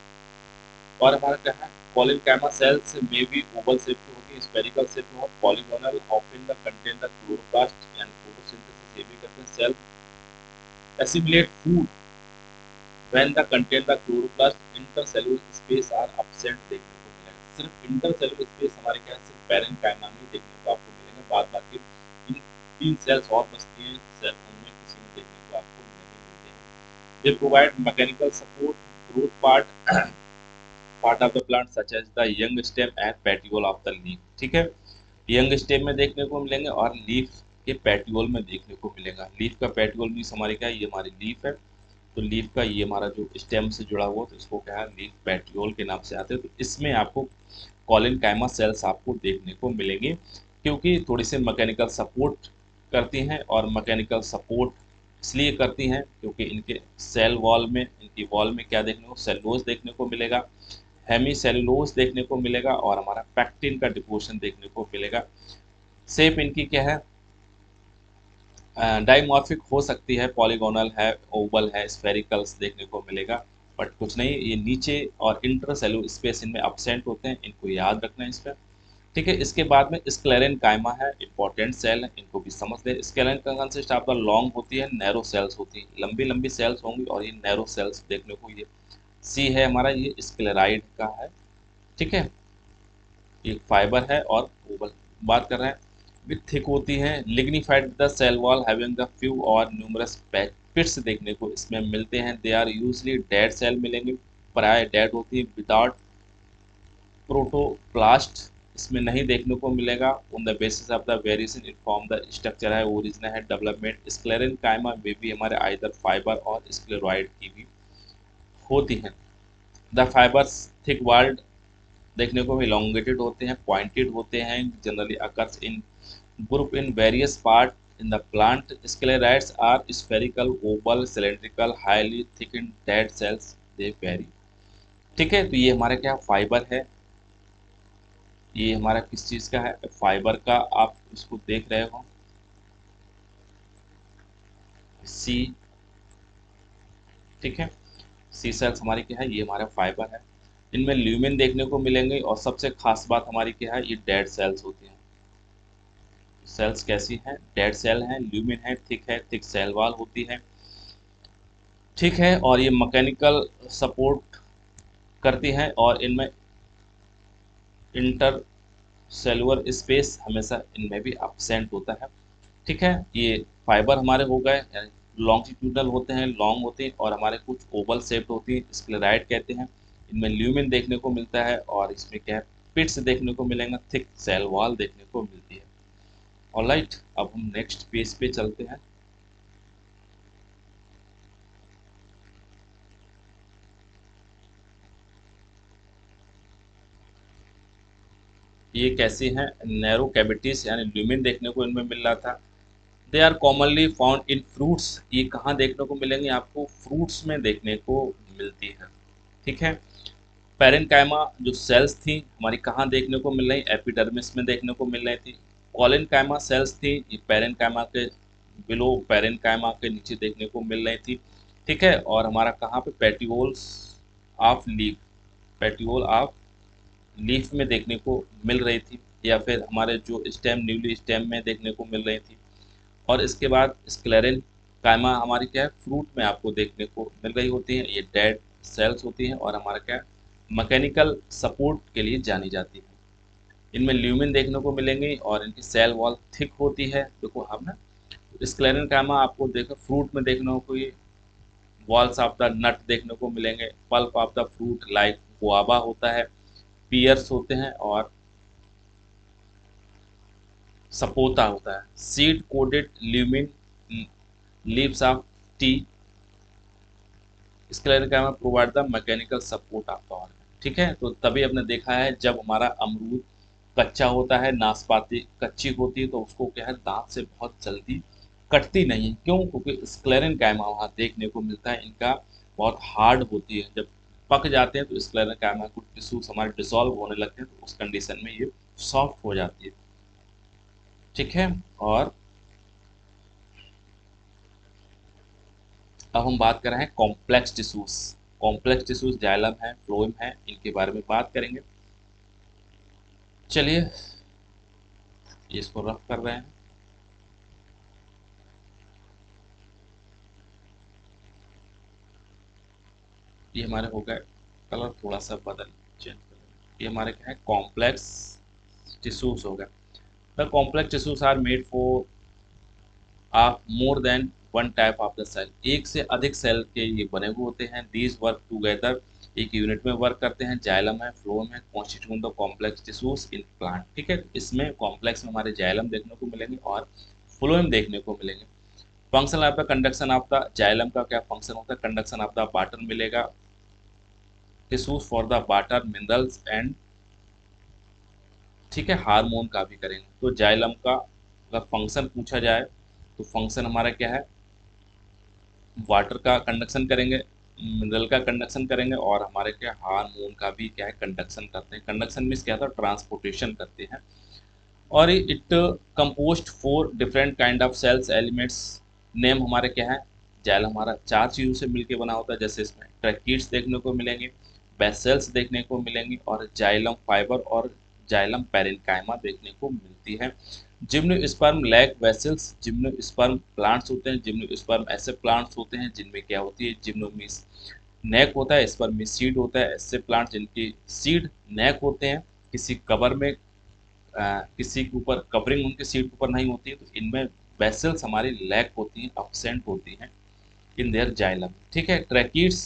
और हमारा क्या है, पॉलीकाइमा सेल्स में भी ओवल शेप की होती है, स्फेरिकल शेप में और polygonal, often the contain the chloroplast यानी फोटोसिंथेसिस ये भी करते हैं। Cell assimilate food when the contain the chloroplast intercellular space are absent देखने को मिलेगा। सिर्फ इंटरसेलुलर स्पेस हमारे क्या है, सिर्फ पेरेन्काइमा में देखने को आपको मिलेंगे, बाद बाकी इन तीन सेल्स और बचती हैं सेल उनमें किसी में देखने को आपको नहीं मिलते हैं। They provide mechanical support growth part part of the plant such as the young stem and petiole of the leaf, ठीक है। यंग स्टेम में देखने को मिलेंगे और लीफ के पेटियोल में देखने को मिलेगा। लीफ का पेटियोल मीन्स हमारी क्या है, ये हमारी लीफ है, तो लीफ का ये हमारा जो स्टेम से जुड़ा हुआ तो इसको क्या है लीफ पेटियोल के नाम से आते हैं। तो इसमें आपको कॉलिनकाइमा सेल्स आपको देखने को मिलेंगी, क्योंकि थोड़ी सी मैकेनिकल सपोर्ट करती हैं। और मैकेनिकल सपोर्ट इसलिए करती हैं क्योंकि इनके सेल वॉल में, इनकी वॉल में क्या देखने को, सेलुलोज देखने को मिलेगा, हेमी सेलुलोज देखने को मिलेगा और हमारा पैक्टिन का डिपोशन देखने को मिलेगा। शेप इनकी क्या है, डाइमॉर्फिक हो सकती है, पॉलीगोनल है, ओवल है, स्फेरिकल्स देखने को मिलेगा, बट कुछ नहीं। ये नीचे और इंटरसेलुलर स्पेस इनमें अब्सेंट होते हैं, इनको याद रखना है इस पर, ठीक है। इसके बाद में स्क्लेरेनकाइमा है, इंपॉर्टेंट सेल है, इनको भी समझ लें। स्क्लेरेन का कंसिस्ट आपका लॉन्ग होती है, नैरो सेल्स होती है, लंबी लंबी सेल्स होंगी और ये नैरो सेल्स देखने को, ये सी है हमारा, ये स्क्लेराइड का है, ठीक है। ये फाइबर है और ओवल बात कर रहे हैं, भी थिक होती हैं, lignified the cell wall having the few और न्यूमरस पिट्स देखने को इसमें मिलते हैं। They are usually dead cell मिलेंगे, प्राय डेड होती है, विदाउट प्रोटोप्लास्ट इसमें नहीं देखने को मिलेगा। On the basis of the variation in form the structure है, ओरिजिन है, डेवलपमेंट। स्क्लेरेनकाइमा में भी हमारे आइदर फाइबर और स्क्लेरॉइड की भी होती हैं। द फाइबर्स थिक वॉल्ड देखने को इलोंगेटेड होते हैं, पॉइंटेड होते हैं, generally occurs in group in various part in the plant. Sclereids are spherical, oval, cylindrical, highly thickened dead cells, they vary, ठीक है। तो ये हमारा क्या फाइबर है, ये हमारा किस चीज़ का है, फाइबर का। आप इसको देख रहे हो सी, ठीक है, सी सेल्स हमारी क्या है, ये हमारा फाइबर है। इनमें ल्यूमिन देखने को मिलेंगे और सबसे खास बात हमारी क्या है, ये डेड सेल्स होती हैं। सेल्स कैसी हैं, डेड सेल हैं, ल्यूमिन है, थिक है, थिक सेल वॉल होती है, ठीक है। और ये मैकेनिकल सपोर्ट करती हैं और इनमें इंटर सेलुलर स्पेस हमेशा इनमें भी absent होता है, ठीक है। ये फाइबर हमारे हो गए, लॉन्गिट्यूडनल होते हैं, लॉन्ग होते हैं और हमारे कुछ ओवल शेप्ड होती है, स्क्लेराइड कहते हैं। इनमें ल्यूमिन देखने को मिलता है और इसमें क्या है, पिट्स देखने को मिलेंगे, थिक सेल वॉल देखने को मिलती है। ऑलराइट, अब हम नेक्स्ट पेज पे चलते हैं। ये कैसी हैं, नैरो कैविटीज यानी ल्यूमिन देखने को इनमें मिल रहा था। They are commonly found in fruits, ये कहाँ देखने को मिलेंगे, आपको फ्रूट्स में देखने को मिलती है, ठीक है। पेरेन्काइमा जो सेल्स थी हमारी कहाँ देखने को मिल रही, एपिडर्मिस में देखने को मिल रही थी। कॉलिनकाइमा सेल्स थी, ये पेरेन्काइमा के बिलो, पेरेन्काइमा के नीचे देखने को मिल रही थी, ठीक है। और हमारा कहाँ पे, petioles of leaf, petiole of leaf में देखने को मिल रही थी, या फिर हमारे जो स्टेम, न्यूली स्टेम में देखने को मिल रही थी। और इसके बाद स्क्लेरेन कायमा हमारी क्या है, फ्रूट में आपको देखने को मिल रही होती है, ये डेड सेल्स होती हैं और हमारा क्या मैकेनिकल सपोर्ट के लिए जानी जाती है। इनमें ल्यूमिन देखने को मिलेंगे और इनकी सेल वॉल थिक होती है। देखो हम ना स्क्लेरेन कायमा आपको देखो फ्रूट में देखने को, ये वॉल्स ऑफ द नट देखने को मिलेंगे, pulp of the fruit like guava होता है, पियर्स होते हैं और सपोता होता है। Seed coated lumen leaves of tea sclerenchyma में provide the mechanical support of the organ, ठीक है। तो तभी आपने देखा है जब हमारा अमरूद कच्चा होता है, नाशपाती कच्ची होती है, तो उसको क्या है दांत से बहुत जल्दी कटती नहीं है। क्यों? क्योंकि स्क्लेरन कायमा वहाँ देखने को मिलता है, इनका बहुत हार्ड होती है। जब पक जाते हैं तो स्क्लेरन कायमा कुछ टिश्यूज हमारे डिसॉल्व होने लगते हैं, तो उस कंडीशन में ये सॉफ्ट हो जाती है। ठीक है। और अब हम बात कर रहे हैं complex tissues. Complex tissues xylem है, फ्लोएम है, इनके बारे में बात करेंगे। चलिए इसको रफ कर रहे हैं। ये हमारे हो गए, कलर थोड़ा सा बदल चेंज कर, ये हमारे क्या है, कॉम्प्लेक्स टिश्यूज हो गए। The complex tissues are made for of more than one type of the cell. एक से अधिक सेल के ये बने हुए होते हैं। दीज वर्क टुगेदर, एक यूनिट में वर्क करते हैं। जाइलम है, फ्लोएम है, constitute the complex tissues in plant. ठीक है, इसमें कॉम्प्लेक्स में हमारे जाइलम देखने को मिलेंगे और फ्लोएम देखने को मिलेंगे। फंक्शन आपका कंडक्शन ऑफ द जाइलम का क्या फंक्शन होता है? कंडक्शन ऑफ द वाटर मिलेगा। Tissues for the water minerals and, ठीक है, हार्मोन का भी करेंगे। तो जाइलम का अगर फंक्शन पूछा जाए तो फंक्शन हमारा क्या है? वाटर का कंडक्शन करेंगे, मिनरल का कंडक्शन करेंगे, और हमारे क्या हार्मोन का भी क्या है, कंडक्शन करते हैं। कंडक्शन मीन्स क्या था? ट्रांसपोर्टेशन करते हैं। और it composed four different kind of cells elements. Name हमारे क्या है? जाइलम हमारा चार चीज़ों से मिलके बना होता है, जैसे इसमें ट्रैकीड्स देखने को मिलेंगे, बेसेल्स देखने को मिलेंगी, और जाइलम फाइबर और जाइलम पैरेन्काइमा देखने को मिलती है। Gymnosperm lack vessels. Gymnosperm plants होते हैं, जिम्नोस्पर्म ऐसे प्लांट्स होते हैं जिनमें क्या होती है? जिम्नोमिस नेक होता है, स्पर्म में सीड होता है। ऐसे प्लांट जिनकी सीड नेक होते हैं, किसी कवर में आ, किसी के ऊपर कवरिंग उनके सीड के ऊपर नहीं होती है, तो इनमें वेसल्स हमारी लैक होती हैं, अपसेंट होती हैं इन देयर जाइलम। ठीक है। ट्रैकीड्स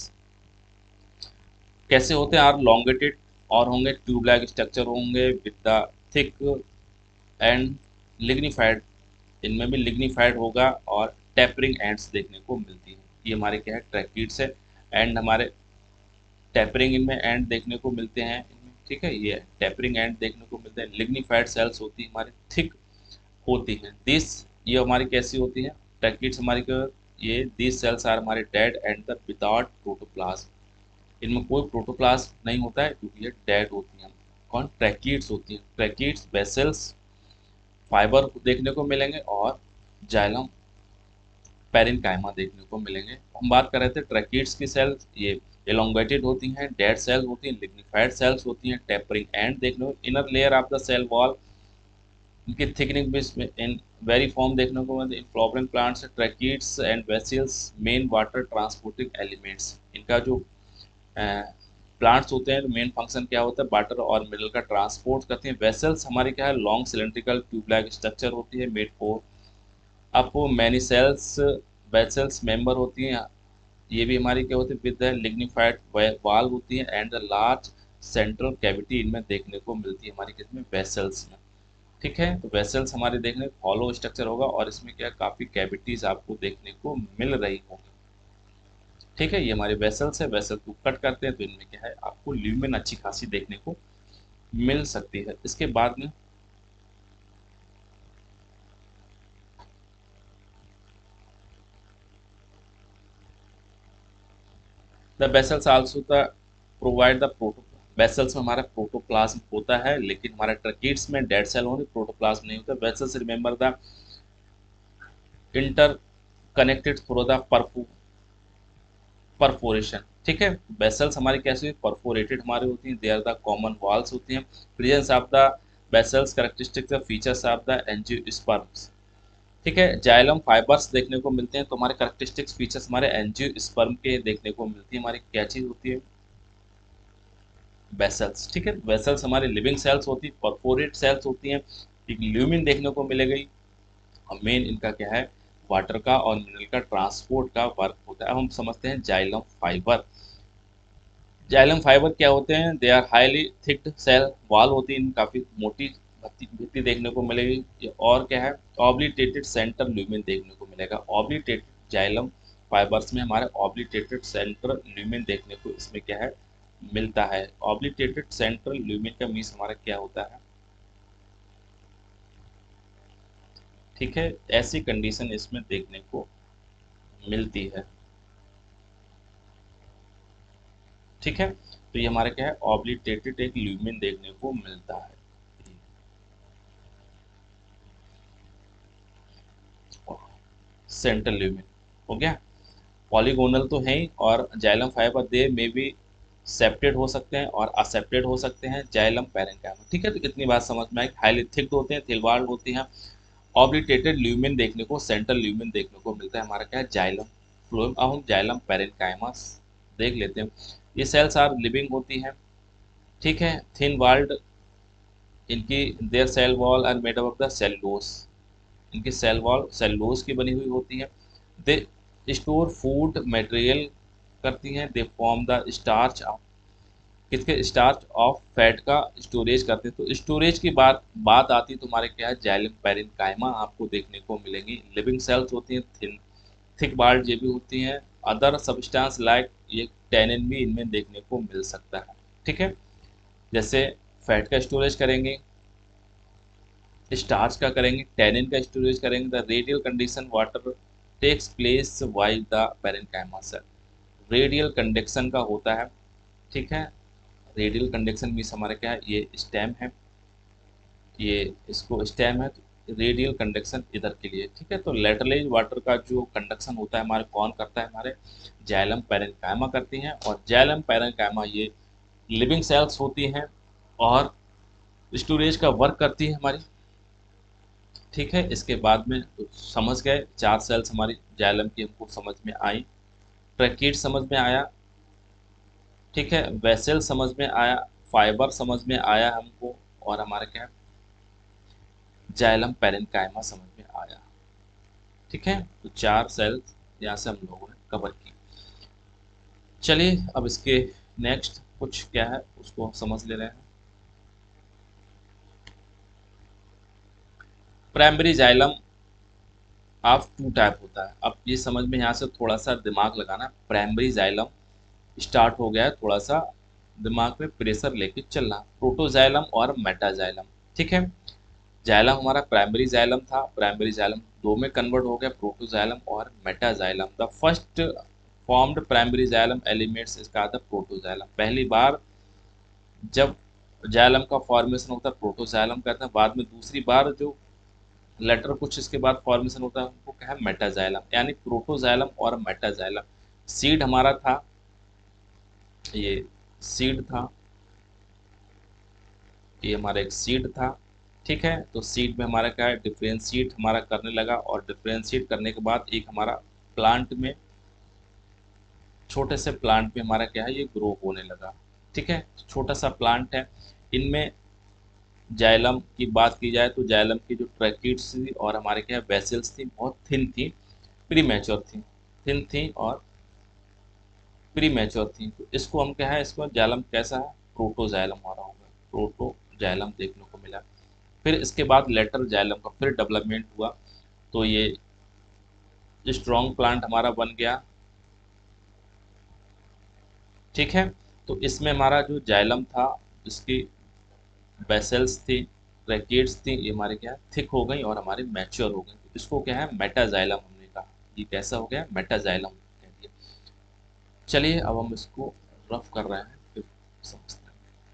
कैसे होते हैं? आर लॉन्गेटेड और होंगे, ट्यूब लाइक स्ट्रक्चर होंगे with the thick and lignified, इनमें भी लिग्निफाइड होगा, और टेपरिंग एंड्स देखने को मिलती है। ये हमारे क्या है? ट्रैकीड्स है। एंड हमारे टेपरिंग इनमें एंड देखने को मिलते हैं। ठीक है, ये टेपरिंग एंड देखने को मिलते हैं। लिग्निफाइड सेल्स होती है हमारी, थिक होती हैं। दिस, ये हमारी कैसी होती है? ट्रैकीड्स हमारी क्या? ये दिस सेल्स आर हमारे dead and the without protoplasm, इनमें कोई प्रोटोप्लाज्म नहीं होता है क्योंकि ये डेड होती हैं। कौन? ट्रैकीड्स होती हैं। ट्रैकीड्स, वेसल्स, फाइबर देखने को मिलेंगे, और जाइलम पैरेन्काइमा देखने को मिलेंगे। हम बात कर रहे थे ट्रैकीड्स की सेल्स, ये एलोंगेटेड होती हैं, डेड सेल्स होती हैं, लिग्निफाइड सेल्स होती हैं, टेपरिंग एंड देखने को। Inner layer of the cell wall, इनकी थिकनिंग भी इन वेरी फॉर्म देखने को मिलती है। In flowering plants, tracheids and vessels main water transporting elements. इनका जो प्लांट्स होते हैं, मेन फंक्शन क्या होता है? वाटर और मिनरल का ट्रांसपोर्ट करते हैं। वेसल्स हमारी क्या है? Long cylindrical tube like structure होती है, made for up many cells. Vessels member होती हैं, ये भी हमारी क्या होती है? विद लिग्निफाइड वाल होती है, and the large central cavity इनमें देखने को मिलती है हमारी किसमें? वेसल्स में। ठीक है, तो वेसल्स हमारे देखने हॉलो स्ट्रक्चर होगा, और इसमें क्या काफ़ी कैविटीज आपको देखने को मिल रही होंगी। ठीक है, ये हमारे वेसल्स है। वेसल को कट करते हैं तो इनमें क्या है? आपको ल्यूमेन अच्छी खासी देखने को मिल सकती है। इसके बाद में the vessels also the provide the proto, vessels में हमारा प्रोटोप्लाज्म होता है, लेकिन हमारे ट्रकीट्स में डेड सेल होंगे, प्रोटोप्लाज्म नहीं होता। Vessels remember the interconnected through the perforation. ठीक है, वेसल्स हमारी कैसे परफोरेटेड हमारी होती हैं, they are the common walls होती हैं। Presence of the vessels characteristics features of the angiosperms. ठीक है, जाइलम फाइबर्स देखने को मिलते हैं, तो हमारे कैरेक्टरिस्टिक्स फीचर्स हमारे एंजियोस्पर्म के देखने को मिलती है। हमारी क्या चीज होती है? वेसल्स। ठीक है, वेसल्स हमारी लिविंग सेल्स होती है, परफोरेट सेल्स होती हैं, एक ल्यूमिन देखने को मिलेगी। और मेन इनका क्या है? वाटर का और मिनरल का ट्रांसपोर्ट का वर्क होता है। अब हम समझते हैं जाइलम फाइबर। जाइलम फाइबर क्या होते हैं? They are highly thicked cell wall होती है, काफ़ी मोटी भित्ति भित्ति देखने को मिलेगी। ये और क्या है? ऑब्लिटेटेड सेंटर ल्यूमेन देखने को मिलेगा। ऑब्लिटेटेड जाइलम फाइबर्स में हमारे ऑब्लिटेटेड सेंटर ल्यूमेन देखने को इसमें क्या है? मिलता है। ऑब्लिटेटेड सेंट्रल ल्यूमेन का मीन्स हमारा क्या होता है? ठीक है, ऐसी कंडीशन इसमें देखने को मिलती है। ठीक है, तो ये हमारा क्या है, ऑब्लिटेटेड एक ल्यूमेन देखने को मिलता है। सेंट्रल ल्यूमेन हो गया। पॉलीगोनल तो है ही, और जाइलम फाइबर दे में भी सेप्टेड हो सकते हैं और असेप्टेड हो सकते हैं, जाइलम पैरेन्काइमा। ठीक है, तो इतनी बात समझ में आई। हाईली थिक्ड होते हैं, थिलवाल्ड होती हैं। ऑब्लिटेटेड ल्यूमेन देखने को, सेंट्रल ल्यूमेन देखने को मिलता है हमारा क्या है, जाइलम फ्लोएम। अब हम जाइलम पैरेन्काइमा देख लेते हैं। ये सेल्स आर लिविंग होती हैं। ठीक है, थिन वाल्ड, इनकी their cell wall are made up of the cellulose. इनकी सेल वॉल सेलुलोज की बनी हुई होती है। दे स्टोर फूड मटेरियल करती हैं। They form the starch of, किसके, स्टार्च ऑफ फैट का स्टोरेज करते हैं। तो स्टोरेज की बात बात आती है तो हमारे क्या है, जाइलम पैरेन्काइमा आपको देखने को मिलेंगी। लिविंग सेल्स होती हैं, थिन थिक बाल्ड ये भी होती हैं। अदर सब्सटेंस लाइक ये टैनिन भी इनमें देखने को मिल सकता है। ठीक है, जैसे फैट का स्टोरेज करेंगे, स्टार्च का करेंगे, टैनिन का स्टोरेज करेंगे। The radial condition water takes place while the parenchyma cell. Radial conduction का होता है। ठीक है, रेडियल कंडक्शन मीन्स हमारा क्या है, ये स्टेम है, ये इसको स्टेम है, तो रेडियल कंडक्शन इधर के लिए। ठीक है, तो लेटरलाइज वाटर का जो कंडक्शन होता है हमारे कौन करता है, हमारे जाइलम पैरेन्काइमा करती हैं। और जाइलम पैरेन्काइमा ये लिविंग सेल्स होती हैं और स्टोरेज का वर्क करती है हमारी। ठीक है, इसके बाद में तो समझ गए, चार सेल्स हमारी जाइलम की हमको समझ में आई। ट्रैकीड समझ में आया। ठीक है, वेसल समझ में आया, फाइबर समझ में आया हमको, और हमारा क्या है, जाइलम पैरेन्काइमा समझ में आया। ठीक है, तो चार सेल्स यहाँ से हम लोगों ने कवर की। चलिए अब इसके नेक्स्ट कुछ क्या है उसको समझ ले रहे हैं। Primary xylem of two type होता है। अब ये समझ में यहाँ से थोड़ा सा दिमाग लगाना। प्राइमरी जाइलम स्टार्ट हो गया है, थोड़ा सा दिमाग में प्रेशर लेके चलना। प्रोटोजाइलम और मेटाजाइलम। ठीक है, जाइलम हमारा प्राइमरी जाइलम था, प्राइमरी जाइलम दो में कन्वर्ट हो गया, प्रोटोजाइलम और metaxylem. The first formed primary xylem elements इसका था प्रोटोजाइलम। पहली बार जब जाइलम का फॉर्मेशन होता है प्रोटोजाइलम कहते हैं, बाद में दूसरी बार जो लेटर कुछ इसके बाद फॉर्मेशन होता है उनको क्या है, मेटाजाइलम। यानी प्रोटोजाइलम और मेटाजाइलम। सीड हमारा था, ये सीड था, ये हमारा एक सीड था। ठीक है, तो सीड में हमारा क्या है, डिफ्रेंशिएट हमारा करने लगा, और डिफ्रेंशिएट करने के बाद एक हमारा प्लांट में, छोटे से प्लांट में हमारा क्या है, ये ग्रो होने लगा। ठीक है, छोटा सा प्लांट है। इनमें जाइलम की बात की जाए तो जाइलम की जो ट्रैकिड्स थी और हमारे क्या है, वेसल्स थी, बहुत थिन थी, प्री मैच्योर थी, थिन थी और प्री मैच्योर थी। तो इसको हम क्या है, इसको जाइलम कैसा है, प्रोटोजाइलम हमारा होगा, प्रोटोजाइलम देखने को मिला। फिर इसके बाद लेटर जाइलम का फिर डेवलपमेंट हुआ, तो ये स्ट्रॉन्ग प्लांट हमारा बन गया। ठीक है, तो इसमें हमारा जो जाइलम था, इसकी वेसल्स थी, ब्रैकेट्स थी, ये हमारे क्या है, थिक हो गई और हमारे मैच्योर हो गई। तो इसको क्या है, मेटाजाइलम हमने कहा। ये कैसा हो गया, मेटाजाइलम कह दिया। चलिए अब हम इसको रफ कर रहे हैं, फिर समझते हैं।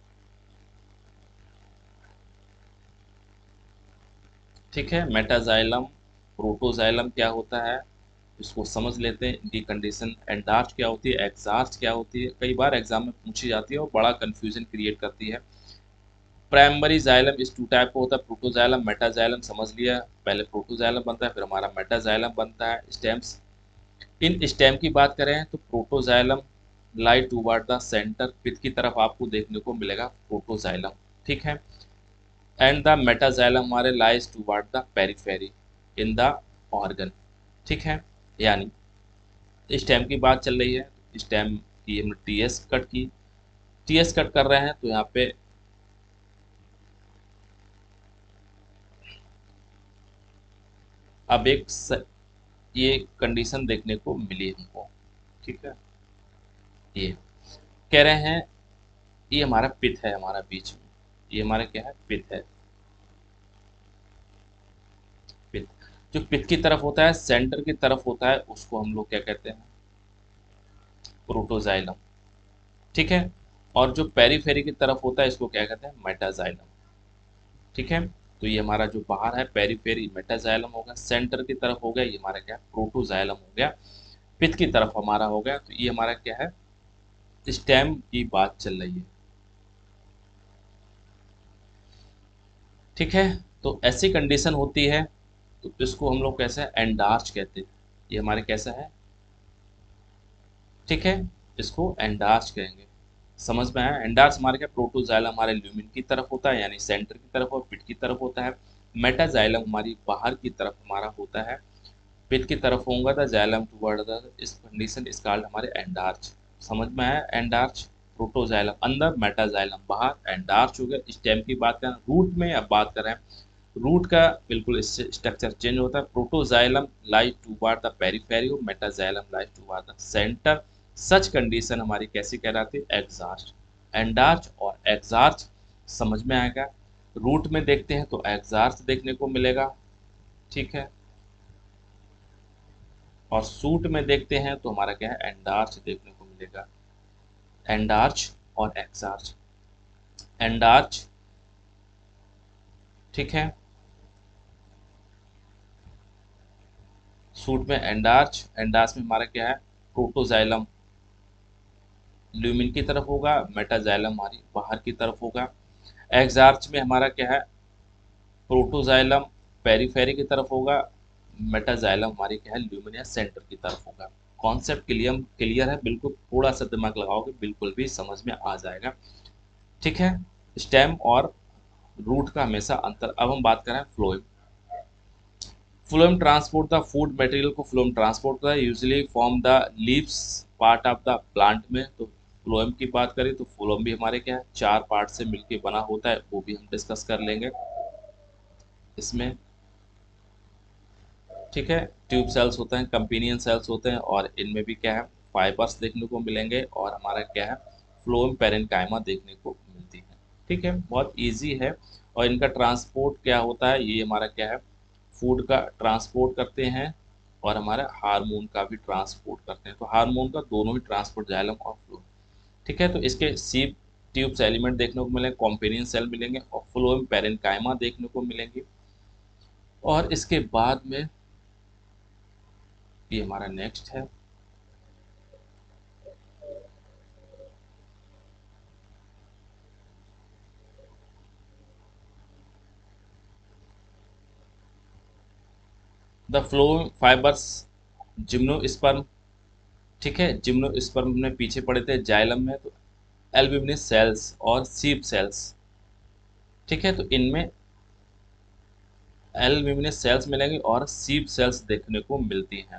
ठीक है, मेटाजाइलम प्रोटोजाइलम क्या होता है इसको समझ लेते हैं। इनकी कंडीशन एंडार्च क्या होती है, एक्सार्च क्या होती है, कई बार एग्जाम में पूछी जाती है और बड़ा कंफ्यूजन क्रिएट करती है। प्राइमरी जाइलम इस टू टाइप का होता है, प्रोटोजाइलम मेटाजाइलम समझ लिया। पहले प्रोटोजाइलम बनता है, फिर हमारा मेटाजाइलम बनता है। स्टेम्स, इन स्टेम की बात करें तो protoxylem lie toward the centre, pith की तरफ आपको देखने को मिलेगा प्रोटोजाइलम। ठीक है, एंड द मेटाजाइलम हमारे lies toward the periphery in the organ. ठीक है, यानी स्टेम की बात चल रही है, स्टेम की हमने टी एस कट की, टी एस कट कर रहे हैं तो यहाँ पे अब एक स, ये कंडीशन देखने को मिली हमको। ठीक है, ये कह रहे हैं ये हमारा पिथ है, हमारा बीच में ये हमारा क्या है, पिथ है, पिथ। जो पिथ की तरफ होता है, सेंटर की तरफ होता है, उसको हम लोग क्या कहते हैं, प्रोटोजाइलम। ठीक है, और जो पेरीफेरी की तरफ होता है इसको क्या कहते हैं, मेटाजाइलम। ठीक है, तो ये हमारा जो बाहर है पेरीफेरी मेटाजाइलम हो गया, सेंटर की तरफ हो गया ये हमारा क्या, प्रोटोजाइलम हो गया, पिथ की तरफ हमारा हो गया, तो ये हमारा क्या है, स्टेम की बात चल रही है। ठीक है, तो ऐसी कंडीशन होती है, तो इसको हम लोग कैसे एंडार्च कहते हैं, ये हमारे कैसा है, ठीक है, इसको एंडार्च कहेंगे। समझ में आया, एंडार्च हमारे क्या, प्रोटोजाइलम हमारे ल्यूमिन की तरफ होता है यानी सेंटर की तरफ और पिट की तरफ होता है, मेटाजाइलम हमारी बाहर की तरफ हमारा होता है, पिट की तरफ होगा the xylem toward the, this condition is called हमारे एंडार्च। समझ में आया, एंडार्च प्रोटोजाइलम अंदर, मेटाजाइलम बाहर, एंडार्च हो गया। स्टेम की बात करें, रूट में अब बात करें, रूट का बिल्कुल इससे स्ट्रक्चर चेंज होता है, protoxylem lies toward the periphery, metaxylem lies toward the centre. Such condition हमारी कैसी कहलाती है, एक्सार्च। एंडार्च और एक्सार्च समझ में आएगा। रूट में देखते हैं तो एक्सार्च देखने को मिलेगा, ठीक है, और सूट में देखते हैं तो हमारा क्या है, एंडार्च देखने को मिलेगा। एंडार्च और एक्सार्च, एंडार्च, ठीक है, सूट में एंडार्च, एंडार्च में हमारा क्या है, प्रोटोजाइलम ल्यूमिन की तरफ होगा, मेटाजाइलम हमारी बाहर की तरफ होगा। एक्सार्च में हमारा क्या है, प्रोटोजाइलम पेरीफेरी की तरफ होगा, मेटाजाइलम हमारी क्या है, ल्यूमिन या सेंटर की तरफ होगा। कॉन्सेप्ट क्लियर क्लियर है, बिल्कुल थोड़ा सा दिमाग लगाओगे बिल्कुल भी समझ में आ जाएगा। ठीक है, स्टेम और रूट का हमेशा अंतर। अब हम बात करें phloem. Phloem transport the food material को फ्लोएम ट्रांसपोर्ट करता है, usually from the leaves part of the plant में। तो फ्लोएम की बात करें तो फ्लोएम भी हमारे क्या है, चार पार्ट से मिलके बना होता है, वो भी हम डिस्कस कर लेंगे इसमें। ठीक है, ट्यूब सेल्स होते हैं, कंपेनियन सेल्स होते हैं, और इनमें भी क्या है, फाइबर्स देखने को मिलेंगे, और हमारा क्या है, फ्लोएम पैरेन्काइमा देखने को मिलती है। ठीक है, बहुत इजी है। और इनका ट्रांसपोर्ट क्या होता है, ये हमारा क्या है, फूड का ट्रांसपोर्ट करते हैं, और हमारा हार्मोन का भी ट्रांसपोर्ट करते हैं। तो हार्मोन का दोनों ही ट्रांसपोर्ट, जाइलम और फ्लोएम। ठीक है, तो इसके सीप ट्यूब्स एलिमेंट देखने को मिलेंगे, कॉम्पेनियन सेल मिलेंगे, और फ्लोएम पैरेन्काइमा देखने को मिलेंगे। और इसके बाद में ये हमारा नेक्स्ट है, द फ्लोएम फाइबर्स जिम्नोस्पर्म। ठीक है, जिम्नोस्पर्म में पीछे पड़े थे जाइलम में, तो एल्ब्यूमिनस सेल्स और सीप सेल्स। ठीक है, तो इनमें एल्ब्यूमिनस सेल्स मिलेंगे और सीप सेल्स देखने को मिलती हैं।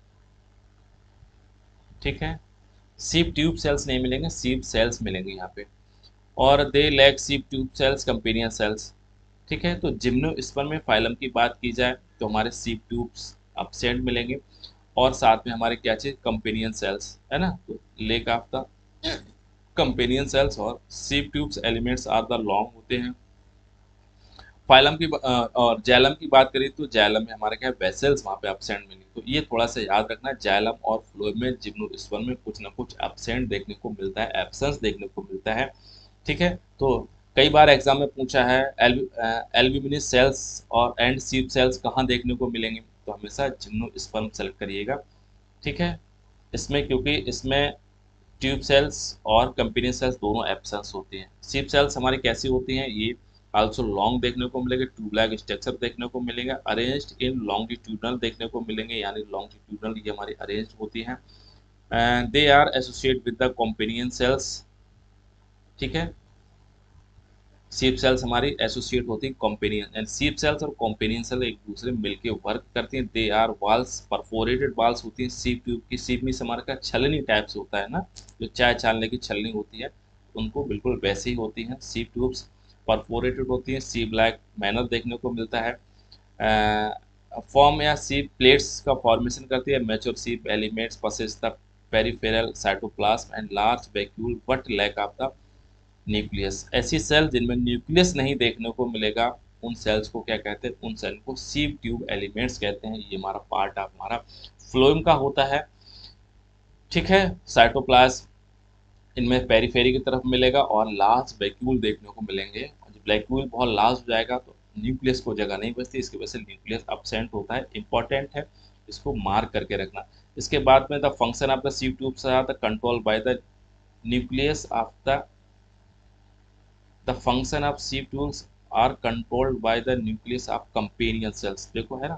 ठीक है, सीप ट्यूब सेल्स नहीं मिलेंगे, सीप सेल्स मिलेंगे यहाँ पे। और they lack sieve tube cells companion cells. ठीक है, तो जिम्नोस्पर्म में फाइलम की बात की जाए तो हमारे सीप ट्यूब्स एब्सेंट मिलेंगे, और साथ में हमारे क्या चाहिए, कंपेनियन सेल्स है ना, तो lack of the companion cells और sieve tubes elements are the long होते हैं। फाइलम की अ, और जैलम की बात करें तो जैलम में हमारे क्या है, वेसल्स वहाँ पे एब्सेंट मिली। तो ये थोड़ा सा याद रखना, जैलम और फ्लोएम में जिम्नोस्पर्म में कुछ ना कुछ एब्सेंट देखने को मिलता है, एब्सेंस देखने को मिलता है। ठीक है, तो कई बार एग्जाम में पूछा है एल्ब्यूमिनस सेल्स और एंड सीप सेल्स कहाँ देखने को मिलेंगे, तो हमेशा जिम्नोस्पर्म सेलेक्ट करिएगा। ठीक है, इसमें क्योंकि इसमें ट्यूब सेल्स और कंपेनियन सेल्स दोनों एब्सेंस होती हैं। सीप सेल्स हमारी कैसी होती हैं, ये आल्सो लॉन्ग देखने को मिलेंगे, ट्यूब लाइक स्ट्रक्चर देखने को मिलेंगे, अरेंज्ड इन लॉन्गिट्यूडनल देखने को मिलेंगे, यानी लॉन्गिट्यूडनल ये हमारी अरेंज होती हैं। They are associate with the companion cells. ठीक है, सीप सेल्स हमारी एसोसिएट होती हैं कंपेनियन, एंड सीप सेल्स और कंपेनियन सेल एक दूसरे में मिलके वर्क करती हैं। They are walls, perforated walls होती हैं सीप ट्यूब की। सीप में हमारे का छलनी टाइप से होता है ना, जो चाय छानने की छलनी होती है, उनको बिल्कुल वैसे ही होती हैं सीप ट्यूब्स, परफोरेटेड होती हैं, सीप लाइक मैनर देखने को मिलता है। फॉर्म या सीप प्लेट्स का फॉर्मेशन करती है। Mature sieve elements possess the peripheral cytoplasm and large vacuole but lack of the nucleus. ऐसी सेल जिनमें न्यूक्लियस नहीं देखने को मिलेगा, उन सेल्स को क्या कहते हैं, उन सेल को सीव ट्यूब एलिमेंट्स कहते हैं। ये हमारा पार्ट ऑफ हमारा फ्लोएम का होता है। ठीक है, साइटोप्लाज्म इनमें पेरीफेरी की तरफ मिलेगा और लार्ज वैक्यूल देखने को मिलेंगे। और जब वैक्यूल बहुत लार्ज हो जाएगा तो न्यूक्लियस को जगह नहीं बचती, इसकी वजह से न्यूक्लियस एब्सेंट होता है। इंपॉर्टेंट है, इसको मार्क करके रखना। इसके बाद में the function of the sieve tubes are the control by the nucleus of the the function of sieve tubes are controlled by the nucleus of companion cells. देखो है ना,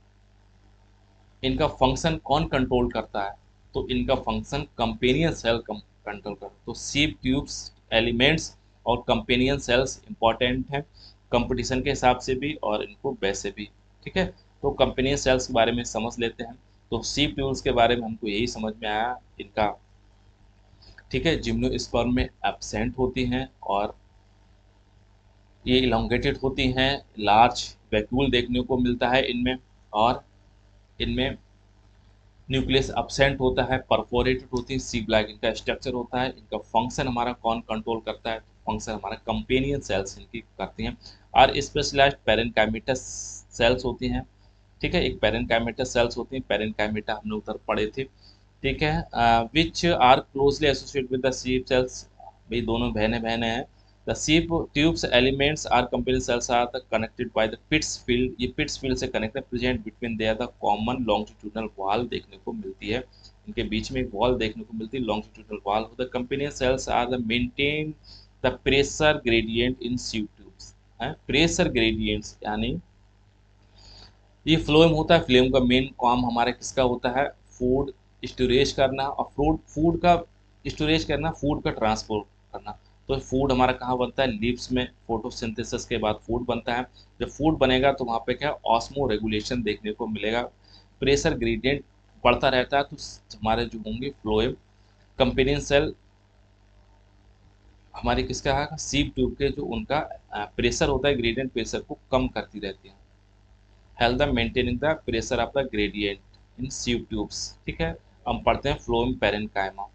इनका फंक्शन कौन कंट्रोल करता है, तो इनका फंक्शन कंपेनियन सेल कंट्रोल करता है। तो सीव ट्यूब्स एलिमेंट्स और कंपेनियन सेल्स इंपॉर्टेंट हैं कंपटीशन के हिसाब से भी और इनको वैसे भी। ठीक है, तो कंपेनियन सेल्स के बारे में समझ लेते हैं। तो सीव ट्यूब्स के बारे में हमको यही समझ में आया इनका। ठीक है, जिम्नोस्पर्म में एब्सेंट होती हैं और ये इलोंगेटेड होती हैं, लार्ज वैक्यूल देखने को मिलता है इनमें, और इनमें न्यूक्लियस एब्सेंट होता है, परफोरेटेड होती है, सी ब्लैक इनका स्ट्रक्चर होता है। इनका फंक्शन हमारा कौन कंट्रोल करता है, फंक्शन हमारा कंपेनियन सेल्स इनकी करती हैं। और स्पेशलाइज्ड पेरेन्काइमेटस सेल्स होती हैं। ठीक है, एक पेरेन्काइमेटस सेल्स होती हैं, पेरेन्काइमेटा हमने उधर पढ़े थे। ठीक है, which are closely associated with the sieve cells, भाई दोनों बहने बहने हैं। The sieve tubes elements are companion cells are the connected by the pits field, ये पिट्स फील्ड से connected present between their the common longitudinal wall देखने को मिलती है। इनके बीच में एक वॉल देखने को मिलती है, longitudinal wall. The companion cells are the maintain the pressure gradient in sieve tubes. Pressure gradients यानी ये फ्लोएम होता है। फ्लोएम का मेन काम हमारा किसका होता है, फूड स्टोरेज करना, और फूड फूड का स्टोरेज करना, फूड का ट्रांसपोर्ट करना। तो फूड हमारा कहाँ बनता है, लीव्स में फोटोसिंथेसिस के बाद फूड बनता है। जब फूड बनेगा तो वहाँ पे क्या ऑस्मो रेगुलेशन देखने को मिलेगा, प्रेशर ग्रेडियंट बढ़ता रहता है। तो हमारे जो होंगे फ्लोएम कंपेनियन सेल हमारे किसका है, सीव ट्यूब के जो उनका प्रेशर होता है, ग्रेडियंट प्रेशर को कम करती रहती है। Help the maintaining the pressure of the gradient in sieve tubes. ठीक है, हम पढ़ते हैं फ्लोएम पेरेन्काइमा।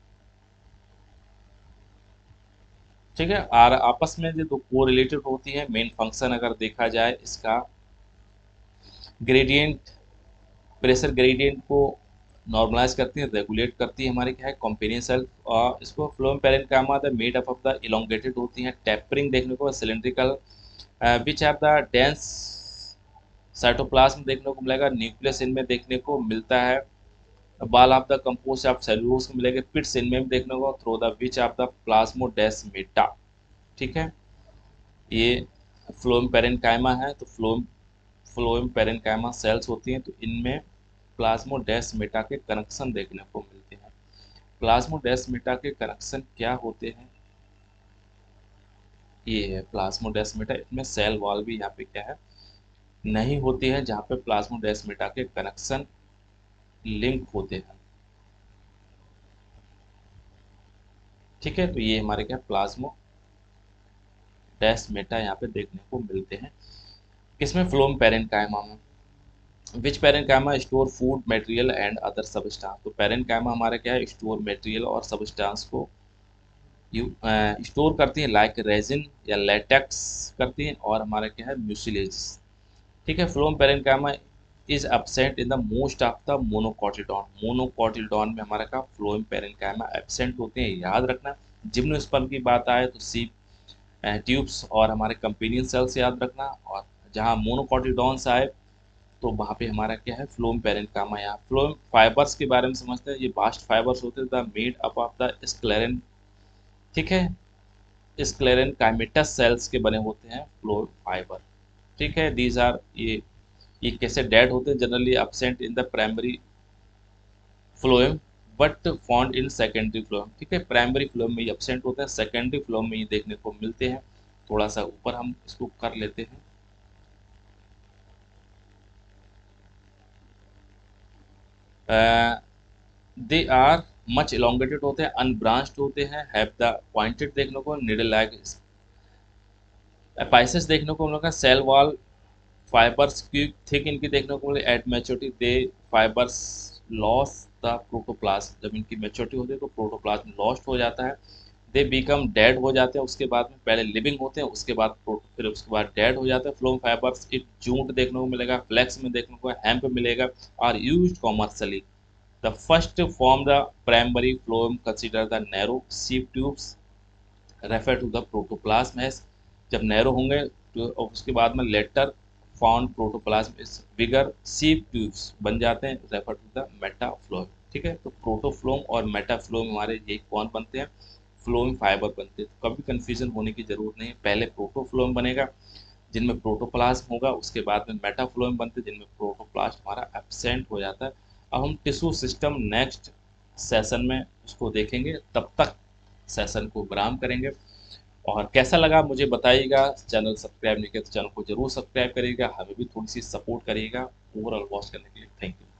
ठीक है, और आपस में जो दो को रिलेटेड होती है, मेन फंक्शन अगर देखा जाए इसका, ग्रेडियंट प्रेशर ग्रेडियंट को नॉर्मलाइज करती है, रेगुलेट करती है हमारे क्या है कंपेनियन सेल। और इसको phloem parenchyma the made up of the elongated होती हैं, टेपरिंग देखने को, cylindrical which have the dense cytoplasm देखने को मिलेगा, न्यूक्लियस इनमें देखने को मिलता है, wall of the composed of cellulose को मिलेगा, पिट्स इनमें भी देखने को, through the which of the plasmodesmata. ठीक है, ये फ्लोएम पेरेन्काइमा है। तो फ्लोएम फ्लोएम पेरेन्काइमा सेल्स होती हैं, तो इनमें प्लाज्मोडेस्माटा के कनेक्शन देखने को मिलते हैं। प्लाज्मोडेस्माटा के कनेक्शन क्या होते हैं, ये है प्लाज्मोडेस्माटा। इसमें सेल वॉल भी यहाँ पे क्या है नहीं होती है, जहाँ पे प्लाज्मोडेस्माटा के कनेक्शन लिंक होते हैं। ठीक है, तो ये हमारे क्या प्लाज्मो डेस्माटा यहाँ पे देखने को मिलते हैं। किसमें, फ्लोएम पेरेन्काइमा में। Which parenchyma store food material and other substance. तो पेरेन्काइमा हमारा क्या है, स्टोर मटेरियल और सबस्टांस को यू स्टोर करती है, लाइक रेजिन या लेटेक्स करती हैं, और हमारा क्या है म्यूसिलेज। ठीक है, phloem parenchyma is absent in the most of the monocotyledon. Monocotyledon में हमारा का फ्लोएम पेरेन्काइमा एब्सेंट होते हैं, याद रखना। जिम्नोस्पर्म की बात आए तो सी ट्यूब्स और हमारे कंपेनियन सेल्स याद रखना, और जहाँ मोनोकॉटिलडॉन्स आए तो वहाँ पे हमारा क्या है फ्लोएम पेरेन्काइमा। यहाँ फ्लोएम फाइबर्स के बारे में समझते हैं, ये बास्ट फाइबर्स होते हैं the made up of the sclerenchyma. ठीक है, स्क्लेरन काइमेटस सेल्स के बने होते हैं फ्लोएम फाइबर। ठीक है, दीज आर ये ये कैसे डेड होते हैं, generally absent in the primary phloem but found in secondary phloem. ठीक है, प्राइमरी फ्लोएम में ये एब्सेंट होते हैं, सेकेंडरी फ्लोएम में ये देखने को मिलते हैं। थोड़ा सा ऊपर हम इसको कर लेते हैं। दे आर मच इलोंगेटेड होते हैं, अनब्रांच्ड होते हैं, हैव द पॉइंटेड देखने को, निडल लाइक एपाइसिस देखने को मिलेगा, सेल वॉल फाइबर्स की थिक इनकी देखने को मिले। At maturity they fibres loss the protoplasm, जब इनकी मैच्योरिटी होती है तो प्रोटोप्लाज्म लॉस्ट हो जाता है। दे बिकम डेड हो जाते हैं उसके बाद में, पहले लिविंग होते हैं उसके बाद फिर उसके बाद डेड हो जाते हैं। फ्लोएम फाइबर्स की जूट देखने को मिलेगा, फ्लेक्स में देखने को, हेम्प मिलेगा, और used commercially. The first form the primary phloem consider the narrow sieve tubes refer to the protoplasm age. जब नैरो होंगे तो उसके बाद में later found protoplasm is bigger sieve tubes बन जाते हैं, रेफर टू द मेटाफ्लोएम। ठीक है, तो प्रोटोफ्लोम और मेटाफ्लोम हमारे ये कौन बनते हैं, फ्लोएम फाइबर बनते हैं। तो कभी कंफ्यूजन होने की जरूरत नहीं है, पहले प्रोटोफ्लोम बनेगा जिनमें प्रोटोप्लाज्म होगा, उसके बाद में मेटाफ्लोएम बनते हैं जिनमें प्रोटोप्लास्ट हमारा एब्सेंट हो जाता है। अब हम टिश्यू सिस्टम नेक्स्ट सेशन में उसको देखेंगे, तब तक सेशन को विराम करेंगे। और कैसा लगा मुझे बताइएगा, चैनल सब्सक्राइब नहीं किया तो चैनल को जरूर सब्सक्राइब करिएगा, हमें भी थोड़ी सी सपोर्ट करिएगा। ओवरऑल वॉच करने के लिए थैंक यू।